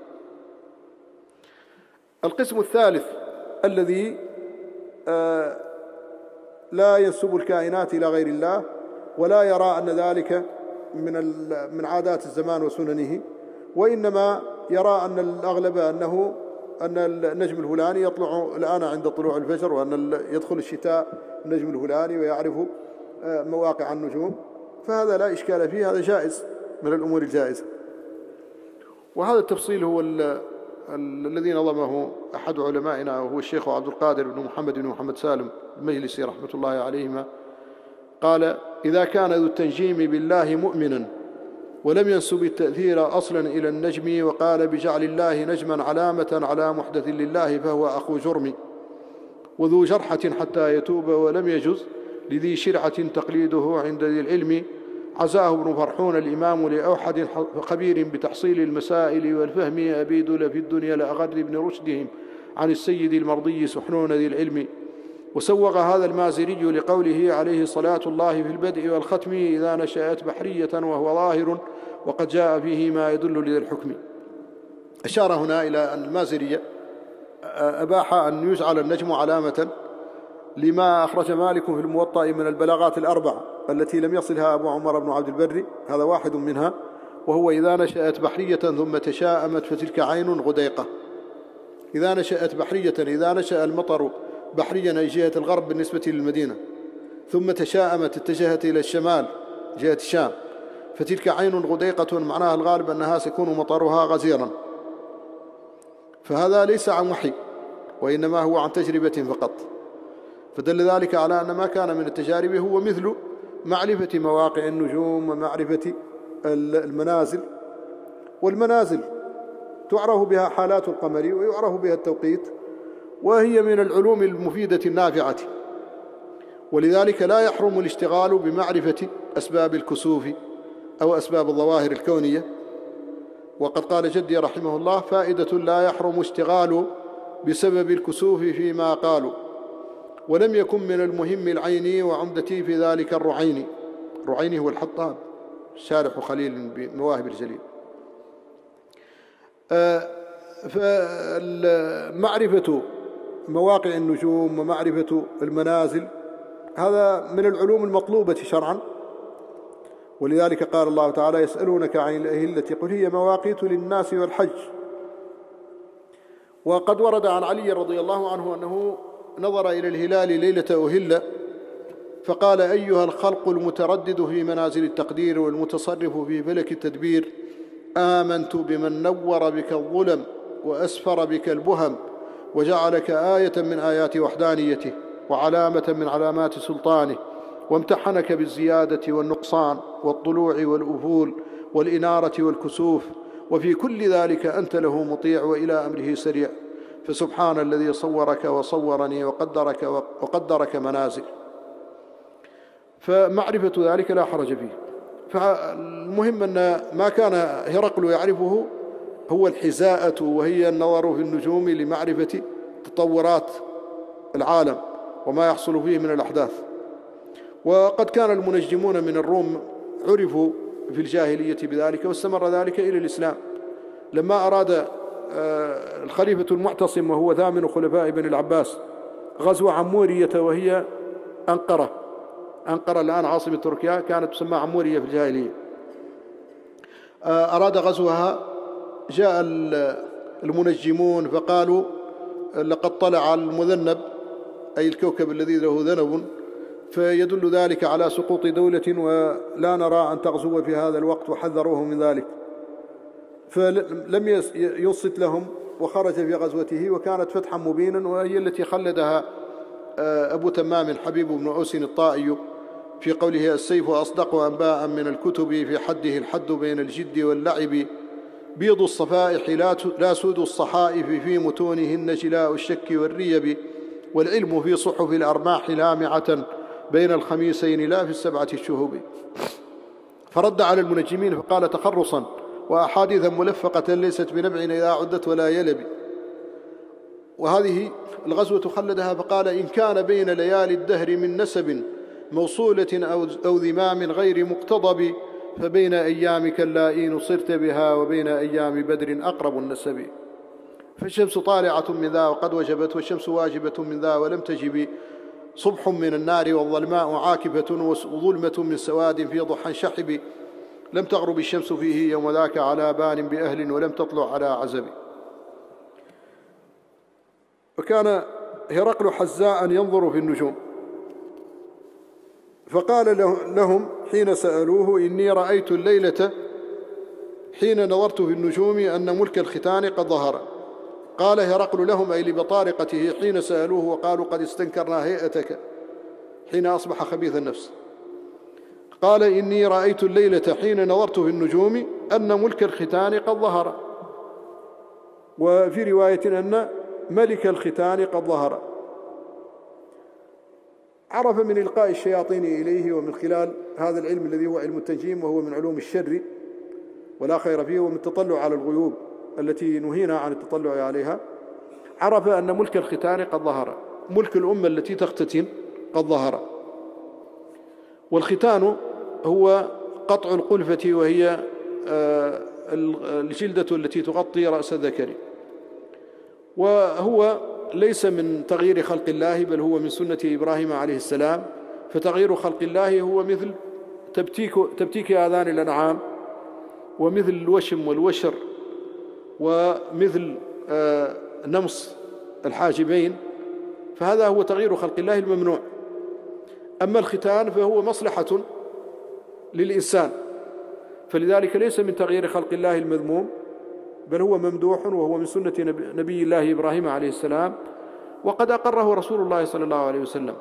القسم الثالث الذي آه لا ينسب الكائنات إلى غير الله، ولا يرى أن ذلك من من عادات الزمان وسننه، وإنما يرى أن الأغلب أنه أن النجم الفلاني يطلع الآن عند طلوع الفجر، وأن يدخل الشتاء النجم الفلاني ويعرف مواقع النجوم، فهذا لا إشكال فيه، هذا جائز من الأمور الجائزة. وهذا التفصيل هو الذي نظمه أحد علمائنا، وهو الشيخ عبد القادر بن محمد بن محمد سالم المجلسي رحمة الله عليهما. قال: إذا كان ذو التنجيم بالله مؤمنا ولم ينسب التأثير أصلا إلى النجم، وقال بجعل الله نجما علامة على محدث لله، فهو أخو جرم وذو جرحة حتى يتوب، ولم يجز لذي شرعة تقليده عند ذي العلم. عزاه ابن فرحون الإمام لأوحد خبير بتحصيل المسائل والفهم، أبيد لفي الدنيا لأغر بن رشدهم عن السيد المرضي سحنون ذي العلم. وسوغ هذا المازري لقوله عليه صلاة الله في البدء والختم: إذا نشأت بحرية وهو ظاهر وقد جاء فيه ما يدل لذي الحكم. أشار هنا إلى أن المازري أباح أن يجعل النجم علامة لما أخرج مالك في الموطأ من البلاغات الأربع التي لم يصلها أبو عمر بن عبد البر، هذا واحد منها، وهو: إذا نشأت بحرية ثم تشاءمت فتلك عين غديقة. إذا نشأت بحرية، إذا نشأ المطر بحريا أي جهة الغرب بالنسبة للمدينة، ثم تشاءمت اتجهت إلى الشمال جهة الشام، فتلك عين غديقة، معناها الغالب أنها سيكون مطرها غزيرا. فهذا ليس عن وحي، وإنما هو عن تجربة فقط، فدل ذلك على أن ما كان من التجارب هو مثل معرفة مواقع النجوم ومعرفة المنازل. والمنازل تعرف بها حالات القمر ويعرف بها التوقيت، وهي من العلوم المفيدة النافعة، ولذلك لا يحرم الاشتغال بمعرفة أسباب الكسوف أو أسباب الظواهر الكونية. وقد قال جدي رحمه الله: فائدة لا يحرم اشتغال بسبب الكسوف فيما قالوا، ولم يكن من المهم العيني وعمدتي في ذلك الرعيني. الرعيني هو الحطاب شارح خليل بمواهب الجليل. فمعرفة مواقع النجوم ومعرفة المنازل هذا من العلوم المطلوبة شرعا، ولذلك قال الله تعالى: يسألونك عن الأهلة قل هي مواقيت للناس والحج. وقد ورد عن علي رضي الله عنه أنه نظر إلى الهلال ليلة أهلة فقال: أيها الخلق المتردد في منازل التقدير والمتصرف في فلك التدبير، آمنت بمن نور بك الظلم وأسفر بك البهم وجعلك آية من آيات وحدانيته وعلامة من علامات سلطانه، وامتحنك بالزيادة والنقصان والطلوع والأفول والإنارة والكسوف، وفي كل ذلك أنت له مطيع وإلى أمره سريع، فسبحان الذي صورك وصورني وقدرك وقدرك منازل. فمعرفة ذلك لا حرج فيه. فالمهم أن ما كان هرقل يعرفه هو الحزاءة، وهي النظر في النجوم لمعرفة تطورات العالم وما يحصل فيه من الأحداث. وقد كان المنجمون من الروم عرفوا في الجاهلية بذلك، واستمر ذلك إلى الإسلام. لما أراد الخليفة المعتصم وهو ثامن خلفاء بني العباس غزو عمورية، وهي أنقرة أنقرة الآن عاصمة تركيا، كانت تسمى عمورية في الجاهلية، أراد غزوها، جاء المنجمون فقالوا: لقد طلع المذنب أي الكوكب الذي له ذنب، فيدل ذلك على سقوط دولة ولا نرى أن تغزو في هذا الوقت، وحذروه من ذلك. فلم ينصت لهم وخرج في غزوته، وكانت فتحا مبينا، وهي التي خلدها أبو تمام حبيب بن أوس الطائي في قوله: السيف أصدق أنباء من الكتب، في حده الحد بين الجد واللعب، بيض الصفائح لا سود الصحائف، في متونهن جلاء الشك والريب، والعلم في صحف الأرماح لامعة، بين الخميسين لا في السبعة الشهوب. فرد على المنجمين فقال: تخرصا وأحاديثا ملفقة ليست بنبع إذا عدت ولا يلب. وهذه الغزوة خلدها فقال: إن كان بين ليالي الدهر من نسب موصولة أو ذمام غير مقتضب، فبين أيامك اللائين صرت بها، وبين أيام بدر أقرب النسب. فالشمس طالعة من ذا وقد وجبت، والشمس واجبة من ذا ولم تجب، صبح من النار والظلماء عاكفة، وظلمة من سواد في ضحى شحب، لم تغرب الشمس فيه يوم ذاك على بان بأهل، ولم تطلع على عزب. وكان هرقل حزاء ينظر في النجوم، فقال لهم حين سألوه: إني رأيت الليلة حين نظرت في النجوم أن ملك الختان قد ظهر. قال هرقل لهم، أي لبطارقته، حين سألوه وقالوا: قد استنكرنا هيئتك حين أصبح خبيث النفس. قال: إني رأيت الليلة حين نظرت في النجوم أن ملك الختان قد ظهر، وفي رواية أن ملك الختان قد ظهر. عرف من إلقاء الشياطين إليه ومن خلال هذا العلم الذي هو علم التنجيم، وهو من علوم الشر ولا خير فيه، ومن التطلع على الغيوب التي نهينا عن التطلع عليها. عرف أن ملك الختان قد ظهر، ملك الأمة التي تختتن قد ظهر. والختان هو قطع القلفة، وهي الجلدة التي تغطي رأس الذكر، وهو ليس من تغيير خلق الله، بل هو من سنة إبراهيم عليه السلام. فتغيير خلق الله هو مثل تبتيك, تبتيك آذان الأنعام، ومثل الوشم والوشر، ومثل نمص الحاجبين، فهذا هو تغيير خلق الله الممنوع. أما الختان فهو مصلحة للإنسان، فلذلك ليس من تغيير خلق الله المذموم، بل هو ممدوح، وهو من سنة نبي الله إبراهيم عليه السلام، وقد أقره رسول الله صلى الله عليه وسلم.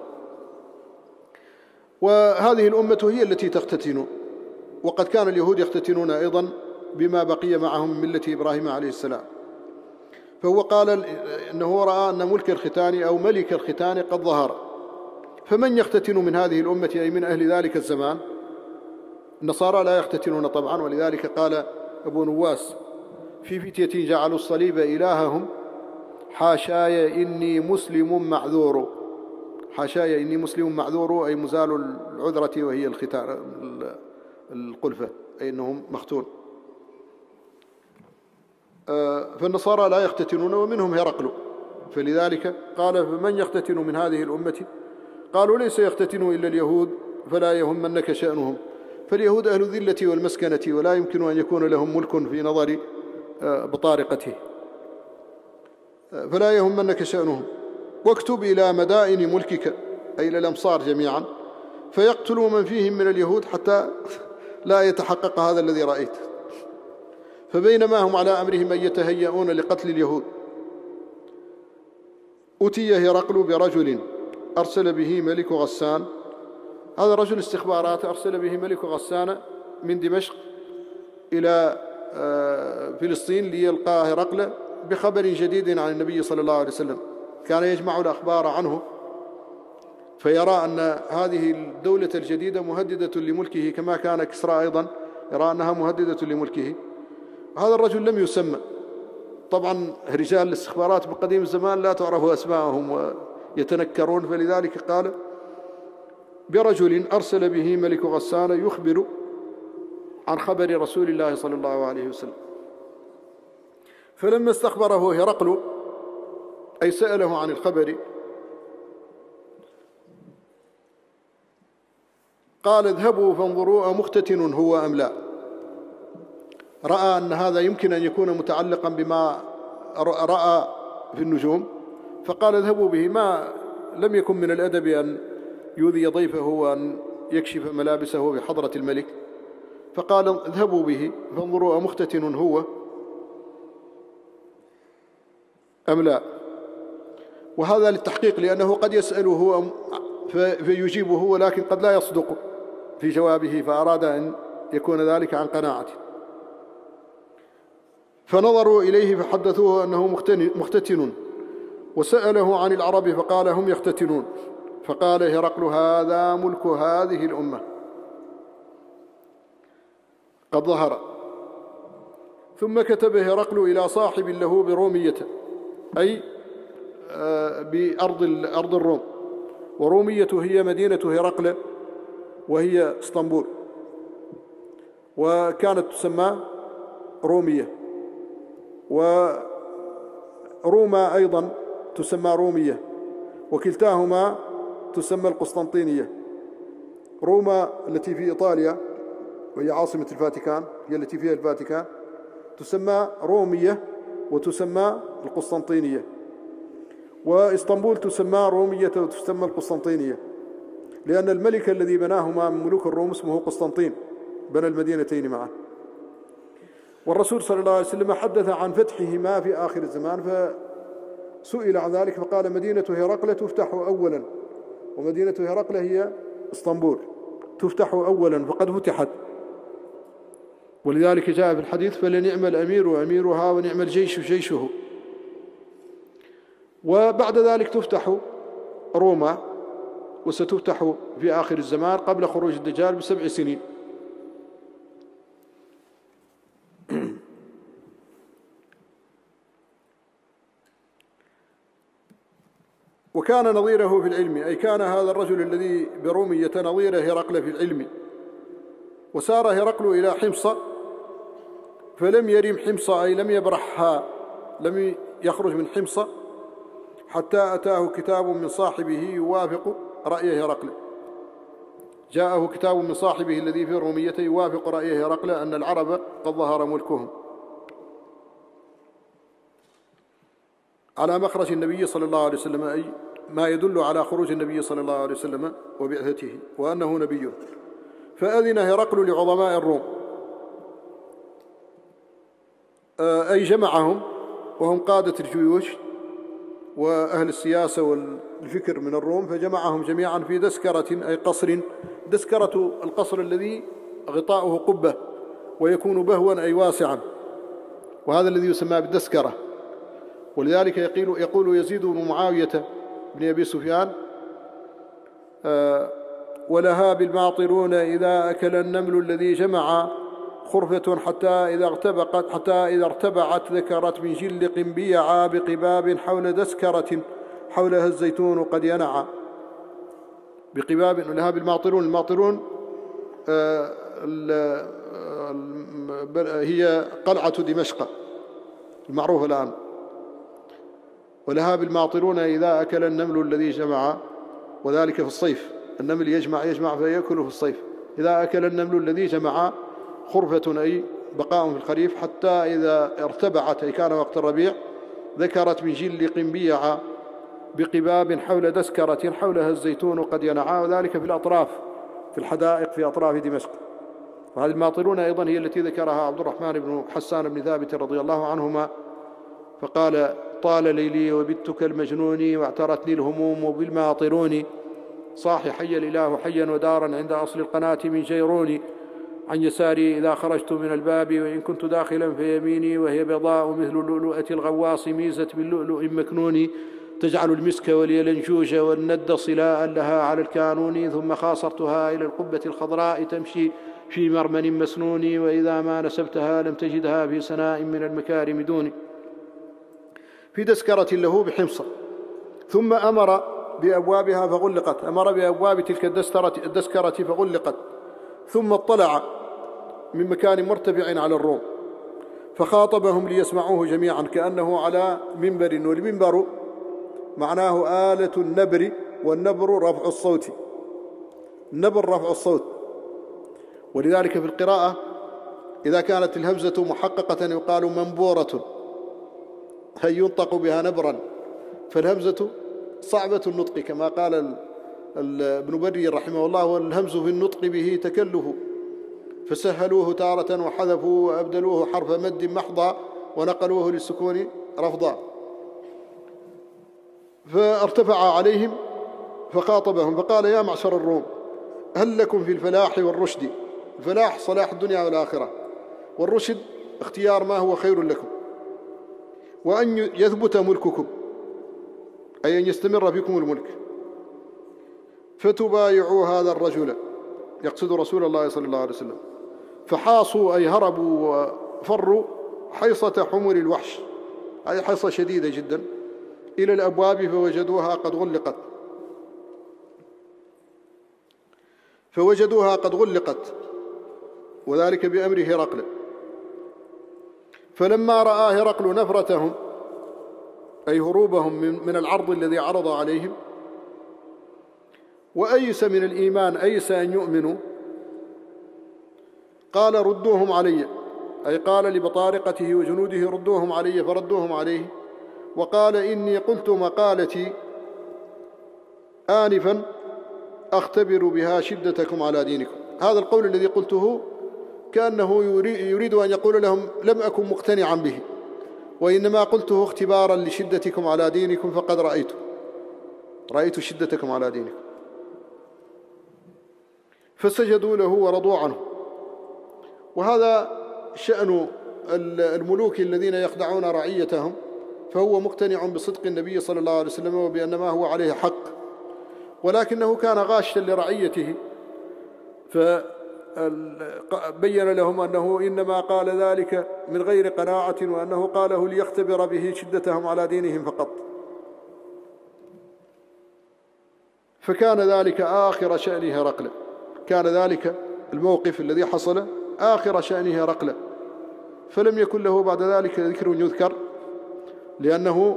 وهذه الأمة هي التي تختتن، وقد كان اليهود يختتنون أيضا بما بقي معهم من ملة إبراهيم عليه السلام. فهو قال إنه رأى أن ملك الختان أو ملك الختان قد ظهر. فمن يختتن من هذه الأمة، أي من أهل ذلك الزمان؟ النصارى لا يختتنون طبعا، ولذلك قال أبو نواس: في فتية جعلوا الصليب إلههم، حاشاي إني مسلم معذور. حاشاي إني مسلم معذور، أي مزال العذرة، وهي الختان القلفة، أي أنهم مختون. فالنصارى لا يختتنون، ومنهم هرقل. فلذلك قال: فمن يختتن من هذه الأمة؟ قالوا: ليس يختتن إلا اليهود، فلا يهمنك شأنهم. فاليهود أهل الذلة والمسكنة، ولا يمكن أن يكون لهم ملك في نظر بطارقته، فلا يهمنك شأنهم. واكتب إلى مدائن ملكك، أي إلى الأمصار جميعا، فيقتلوا من فيهم من اليهود حتى لا يتحقق هذا الذي رأيت. فبينما هم على أمرهم أن يتهيئون لقتل اليهود، أتي هرقل برجل أرسل به ملك غسان. هذا رجل استخبارات أرسل به ملك غسان من دمشق إلى فلسطين ليلقى هرقل بخبر جديد عن النبي صلى الله عليه وسلم. كان يجمع الأخبار عنه، فيرى أن هذه الدولة الجديدة مهددة لملكه، كما كان كسرى أيضا يرى أنها مهددة لملكه. هذا الرجل لم يسمى. طبعا رجال الاستخبارات بقديم الزمان لا تعرف أسماءهم ويتنكرون، فلذلك قال: برجل أرسل به ملك غسان يخبر عن خبر رسول الله صلى الله عليه وسلم. فلما استخبره هرقل، أي سأله عن الخبر، قال: اذهبوا فانظروا أمختتن هو أم لا. رأى أن هذا يمكن أن يكون متعلقا بما رأى في النجوم، فقال: اذهبوا به. ما لم يكن من الأدب أن يؤذي ضيفه وأن يكشف ملابسه بحضرة الملك، فقال: اذهبوا به فانظروا أمختتن هو. أم لا. وهذا للتحقيق، لأنه قد يسأله فيجيبه ولكن قد لا يصدق في جوابه، فأراد أن يكون ذلك عن قناعته. فنظروا إليه فحدثوه أنه مختتن، وسأله عن العرب فقال هم يختتنون، فقال هرقل هذا ملك هذه الأمة قد ظهر. ثم كتب هرقل إلى صاحب له برومية، أي بأرض أرض الروم، ورومية هي مدينة هرقل وهي اسطنبول، وكانت تسمى رومية، وروما أيضا تسمى رومية، وكلتاهما تسمى القسطنطينية. روما التي في إيطاليا وهي عاصمة الفاتيكان، هي التي فيها الفاتيكان، تسمى رومية وتسمى القسطنطينية، وإسطنبول تسمى رومية وتسمى القسطنطينية، لأن الملك الذي بناهما من ملوك الروم اسمه قسطنطين، بنى المدينتين معه. والرسول صلى الله عليه وسلم حدث عن فتحهما في آخر الزمان، فسئل عن ذلك فقال مدينة هرقل تفتح أولا، ومدينة هرقل هي اسطنبول تفتح أولا فقد فتحت. ولذلك جاء في الحديث فلنعم الأمير أميرها ونعم الجيش جيشه. وبعد ذلك تفتح روما، وستفتح في آخر الزمان قبل خروج الدجال بسبع سنين. وكان نظيره في العلم، أي كان هذا الرجل الذي برومية نظير هرقل في العلم. وسار هرقل إلى حمص فلم يرم حمص، أي لم يبرحها، لم يخرج من حمص حتى أتاه كتاب من صاحبه يوافق رأي هرقل. جاءه كتاب من صاحبه الذي في رومية يوافق رأي هرقل أن العرب قد ظهر ملكهم، على مخرج النبي صلى الله عليه وسلم، أي ما يدل على خروج النبي صلى الله عليه وسلم وبعثته وأنه نبي. فأذن هرقل لعظماء الروم، أي جمعهم وهم قادة الجيوش وأهل السياسة والفكر من الروم، فجمعهم جميعا في دسكرة، أي قصر. دسكرة القصر الذي غطاؤه قبة ويكون بهوا أي واسعا، وهذا الذي يسمى بالدسكرة. ولذلك يقول, يقول يزيد بن معاوية بن أبي سفيان آه ولها بالماطرون إذا أكل النمل الذي جمع خرفة حتى إذا ارتبقت حتى إذا ارتبعت ذكرت من جل قنبيعا بقباب حول دسكرة حولها الزيتون قد ينعى. بقباب لها بالماطرون، الماطرون آه هي قلعة دمشق المعروفة الآن. ولها بالماطرون إذا أكل النمل الذي جمع، وذلك في الصيف، النمل يجمع يجمع فيأكل في الصيف. إذا أكل النمل الذي جمع خرفة، أي بقاء في الخريف، حتى إذا ارتبعت، أي كان وقت الربيع، ذكرت من جل قنبيع بقباب حول دسكرة حولها الزيتون قد ينعى، وذلك في الأطراف، في الحدائق في أطراف دمشق. وهذه الماطرون أيضا هي التي ذكرها عبد الرحمن بن حسان بن ثابت رضي الله عنهما، فقال طال ليلي وبت كالمجنون واعترتني الهموم بالماطرون، صاح حي الإله حيا ودارا عند أصل القناة من جيروني، عن يساري إذا خرجت من الباب وإن كنت داخلا فيميني، وهي بيضاء مثل اللؤلؤة الغواص ميزة باللؤلؤ مكنون، تجعل المسك واليلنجوج والند صلاء لها على الكانون، ثم خاصرتها إلى القبة الخضراء تمشي في مرمن مسنون، وإذا ما نسبتها لم تجدها في سناء من المكارم دون. في دسكرة له بحمص. ثم أمر بأبوابها فغلقت، أمر بأبواب تلك الدسكرة فغلقت. ثم اطلع من مكان مرتفع على الروم فخاطبهم ليسمعوه جميعا كأنه على منبر، والمنبر معناه آلة النبر، والنبر رفع الصوت، النبر رفع الصوت. ولذلك في القراءة إذا كانت الهمزة محققة يقال منبورة، هي ينطق بها نبرا، فالهمزة صعبة النطق كما قال ابن بري رحمه الله، والهمز في النطق به تكلف، فسهلوه تارة وحذفوه وأبدلوه حرف مد محضا ونقلوه للسكون رفضا. فارتفع عليهم فخاطبهم فقال: يا معشر الروم، هل لكم في الفلاح والرشد؟ الفلاح صلاح الدنيا والآخرة، والرشد اختيار ما هو خير لكم، وأن يثبت ملككم، أي أن يستمر فيكم الملك، فتبايعوا هذا الرجل، يقصد رسول الله صلى الله عليه وسلم. فحاصوا أي هربوا وفروا حيصة حمر الوحش، أي حيصة شديدة جدا، إلى الأبواب فوجدوها قد غلقت فوجدوها قد غلقت وذلك بأمر هرقل. فلما رأى هرقل نفرتهم، أي هروبهم من العرض الذي عرض عليهم، وأيس من الإيمان، أيس أن يؤمنوا، قال: ردوهم علي، أي قال لبطارقته وجنوده: ردوهم علي، فردوهم عليه. وقال: إني قلت مقالتي آنفا أختبر بها شدتكم على دينكم. هذا القول الذي قلته كأنه يريد أن يقول لهم: لم أكن مقتنعا به، وإنما قلته اختبارا لشدتكم على دينكم، فقد رأيت رأيت شدتكم على دينكم. فسجدوا له ورضوا عنه. وهذا شأن الملوك الذين يخدعون رعيتهم، فهو مقتنع بصدق النبي صلى الله عليه وسلم وبأن ما هو عليه حق، ولكنه كان غاشا لرعيته، فبين لهم أنه إنما قال ذلك من غير قناعة، وأنه قاله ليختبر به شدتهم على دينهم فقط. فكان ذلك آخر شأن هرقل، كان ذلك الموقف الذي حصل آخر شأن هرقل، فلم يكن له بعد ذلك ذكر يذكر، لأنه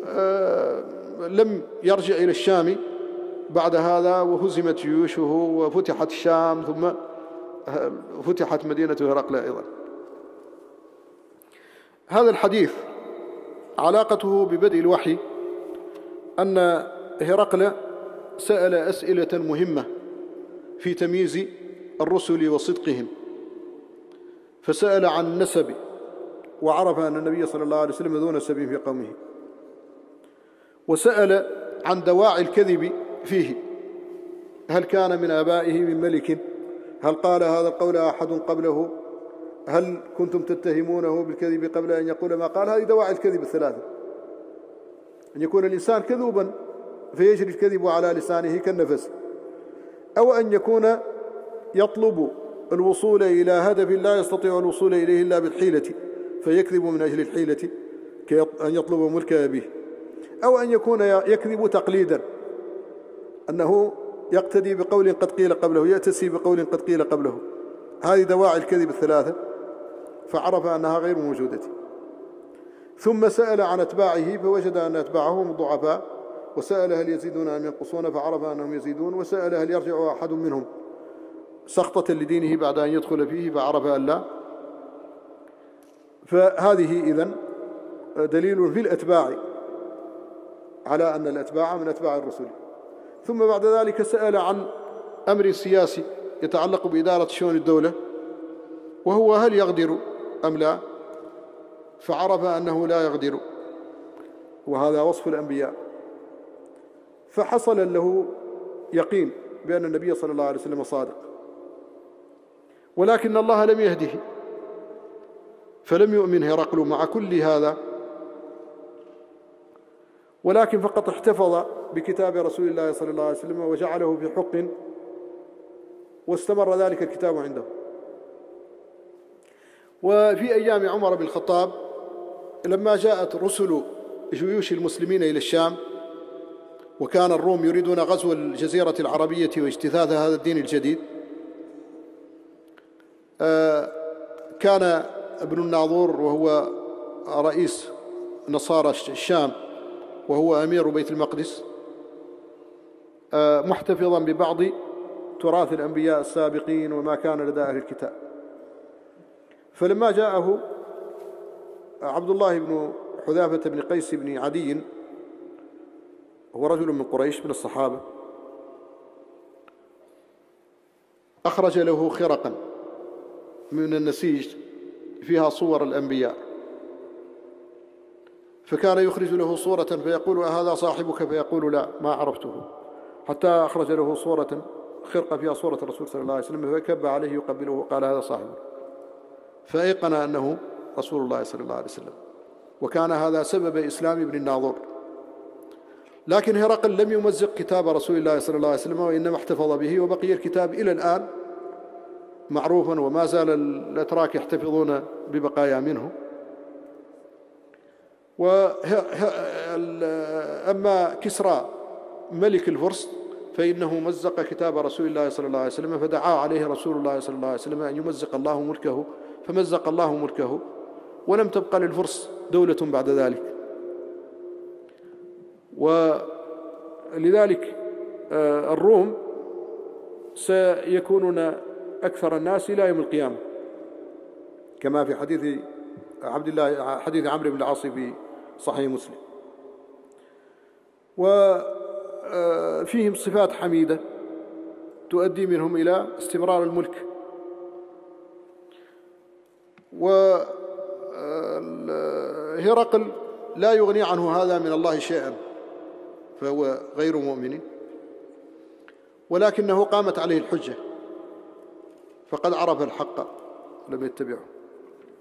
لم يرجع إلى الشام بعد هذا، وهزمت جيوشه وفتحت الشام، ثم فتحت مدينة هرقل أيضا. هذا الحديث علاقته ببدء الوحي أن هرقل سأل أسئلة مهمة في تمييز الرسل وصدقهم، فسأل عن النسب، وعرف أن النبي صلى الله عليه وسلم ذو نسب في قومه، وسأل عن دواعي الكذب فيه، هل كان من آبائه من ملك؟ هل قال هذا القول أحد قبله؟ هل كنتم تتهمونه بالكذب قبل أن يقول ما قال؟ هذه دواعي الكذب الثلاثة: أن يكون الإنسان كذوبا فيجري الكذب على لسانه كالنفس، أو أن يكون يطلب الوصول إلى هدف لا يستطيع الوصول إليه إلا بالحيلة فيكذب من أجل الحيلة كأن يطلب ملك أبيه، أو أن يكون يكذب تقليدا، أنه يقتدي بقول قد قيل قبله، يأتسي بقول قد قيل قبله. هذه دواعي الكذب الثلاثة، فعرف أنها غير موجودة. ثم سأل عن أتباعه فوجد أن أتباعهم ضعفاء، وسأل هل يزيدون أم ينقصون فعرف أنهم يزيدون، وسأل هل يرجع أحد منهم سخطة لدينه بعد أن يدخل فيه فعرف أن لا. فهذه إذن دليل في الأتباع على أن الأتباع من أتباع الرسل. ثم بعد ذلك سأل عن أمر سياسي يتعلق بإدارة شؤون الدولة، وهو هل يغدر أم لا، فعرف أنه لا يغدر، وهذا وصف الأنبياء. فحصل له يقين بأن النبي صلى الله عليه وسلم صادق، ولكن الله لم يهده، فلم يؤمن هرقل مع كل هذا، ولكن فقط احتفظ بكتاب رسول الله صلى الله عليه وسلم وجعله في حق، واستمر ذلك الكتاب عنده. وفي أيام عمر بن الخطاب لما جاءت رسل جيوش المسلمين إلى الشام، وكان الروم يريدون غزو الجزيرة العربية واجتثاث هذا الدين الجديد، كان ابن الناظور وهو رئيس نصارى الشام وهو أمير بيت المقدس محتفظا ببعض تراث الأنبياء السابقين وما كان لدى أهل الكتاب. فلما جاءه عبد الله بن حذافة بن قيس بن عدي، هو رجل من قريش من الصحابة، أخرج له خرقا من النسيج فيها صور الأنبياء، فكان يخرج له صورة فيقول أهذا صاحبك؟ فيقول لا ما عرفته، حتى أخرج له صورة خرقة فيها صورة الرسول صلى الله عليه وسلم فكب عليه يقبله وقال هذا صاحبه، فأيقن أنه رسول الله صلى الله عليه وسلم. وكان هذا سبب إسلام ابن الناظور. لكن هرقل لم يمزق كتاب رسول الله صلى الله عليه وسلم، وإنما احتفظ به، وبقي الكتاب إلى الآن معروفا، وما زال الأتراك يحتفظون ببقايا منه. أما كسرى ملك الفرس فإنه مزق كتاب رسول الله صلى الله عليه وسلم، فدعا عليه رسول الله صلى الله عليه وسلم أن يمزق الله ملكه، فمزق الله ملكه، ولم تبقى للفرس دولة بعد ذلك. ولذلك الروم سيكونون أكثر الناس إلى يوم القيامة، كما في حديث عبد الله حديث عمرو بن العاص في صحيح مسلم. وفيهم صفات حميدة تؤدي منهم إلى استمرار الملك. وهرقل لا يغني عنه هذا من الله شيئا، فهو غير مؤمن، ولكنه قامت عليه الحجة فقد عرف الحق لم يتبعه.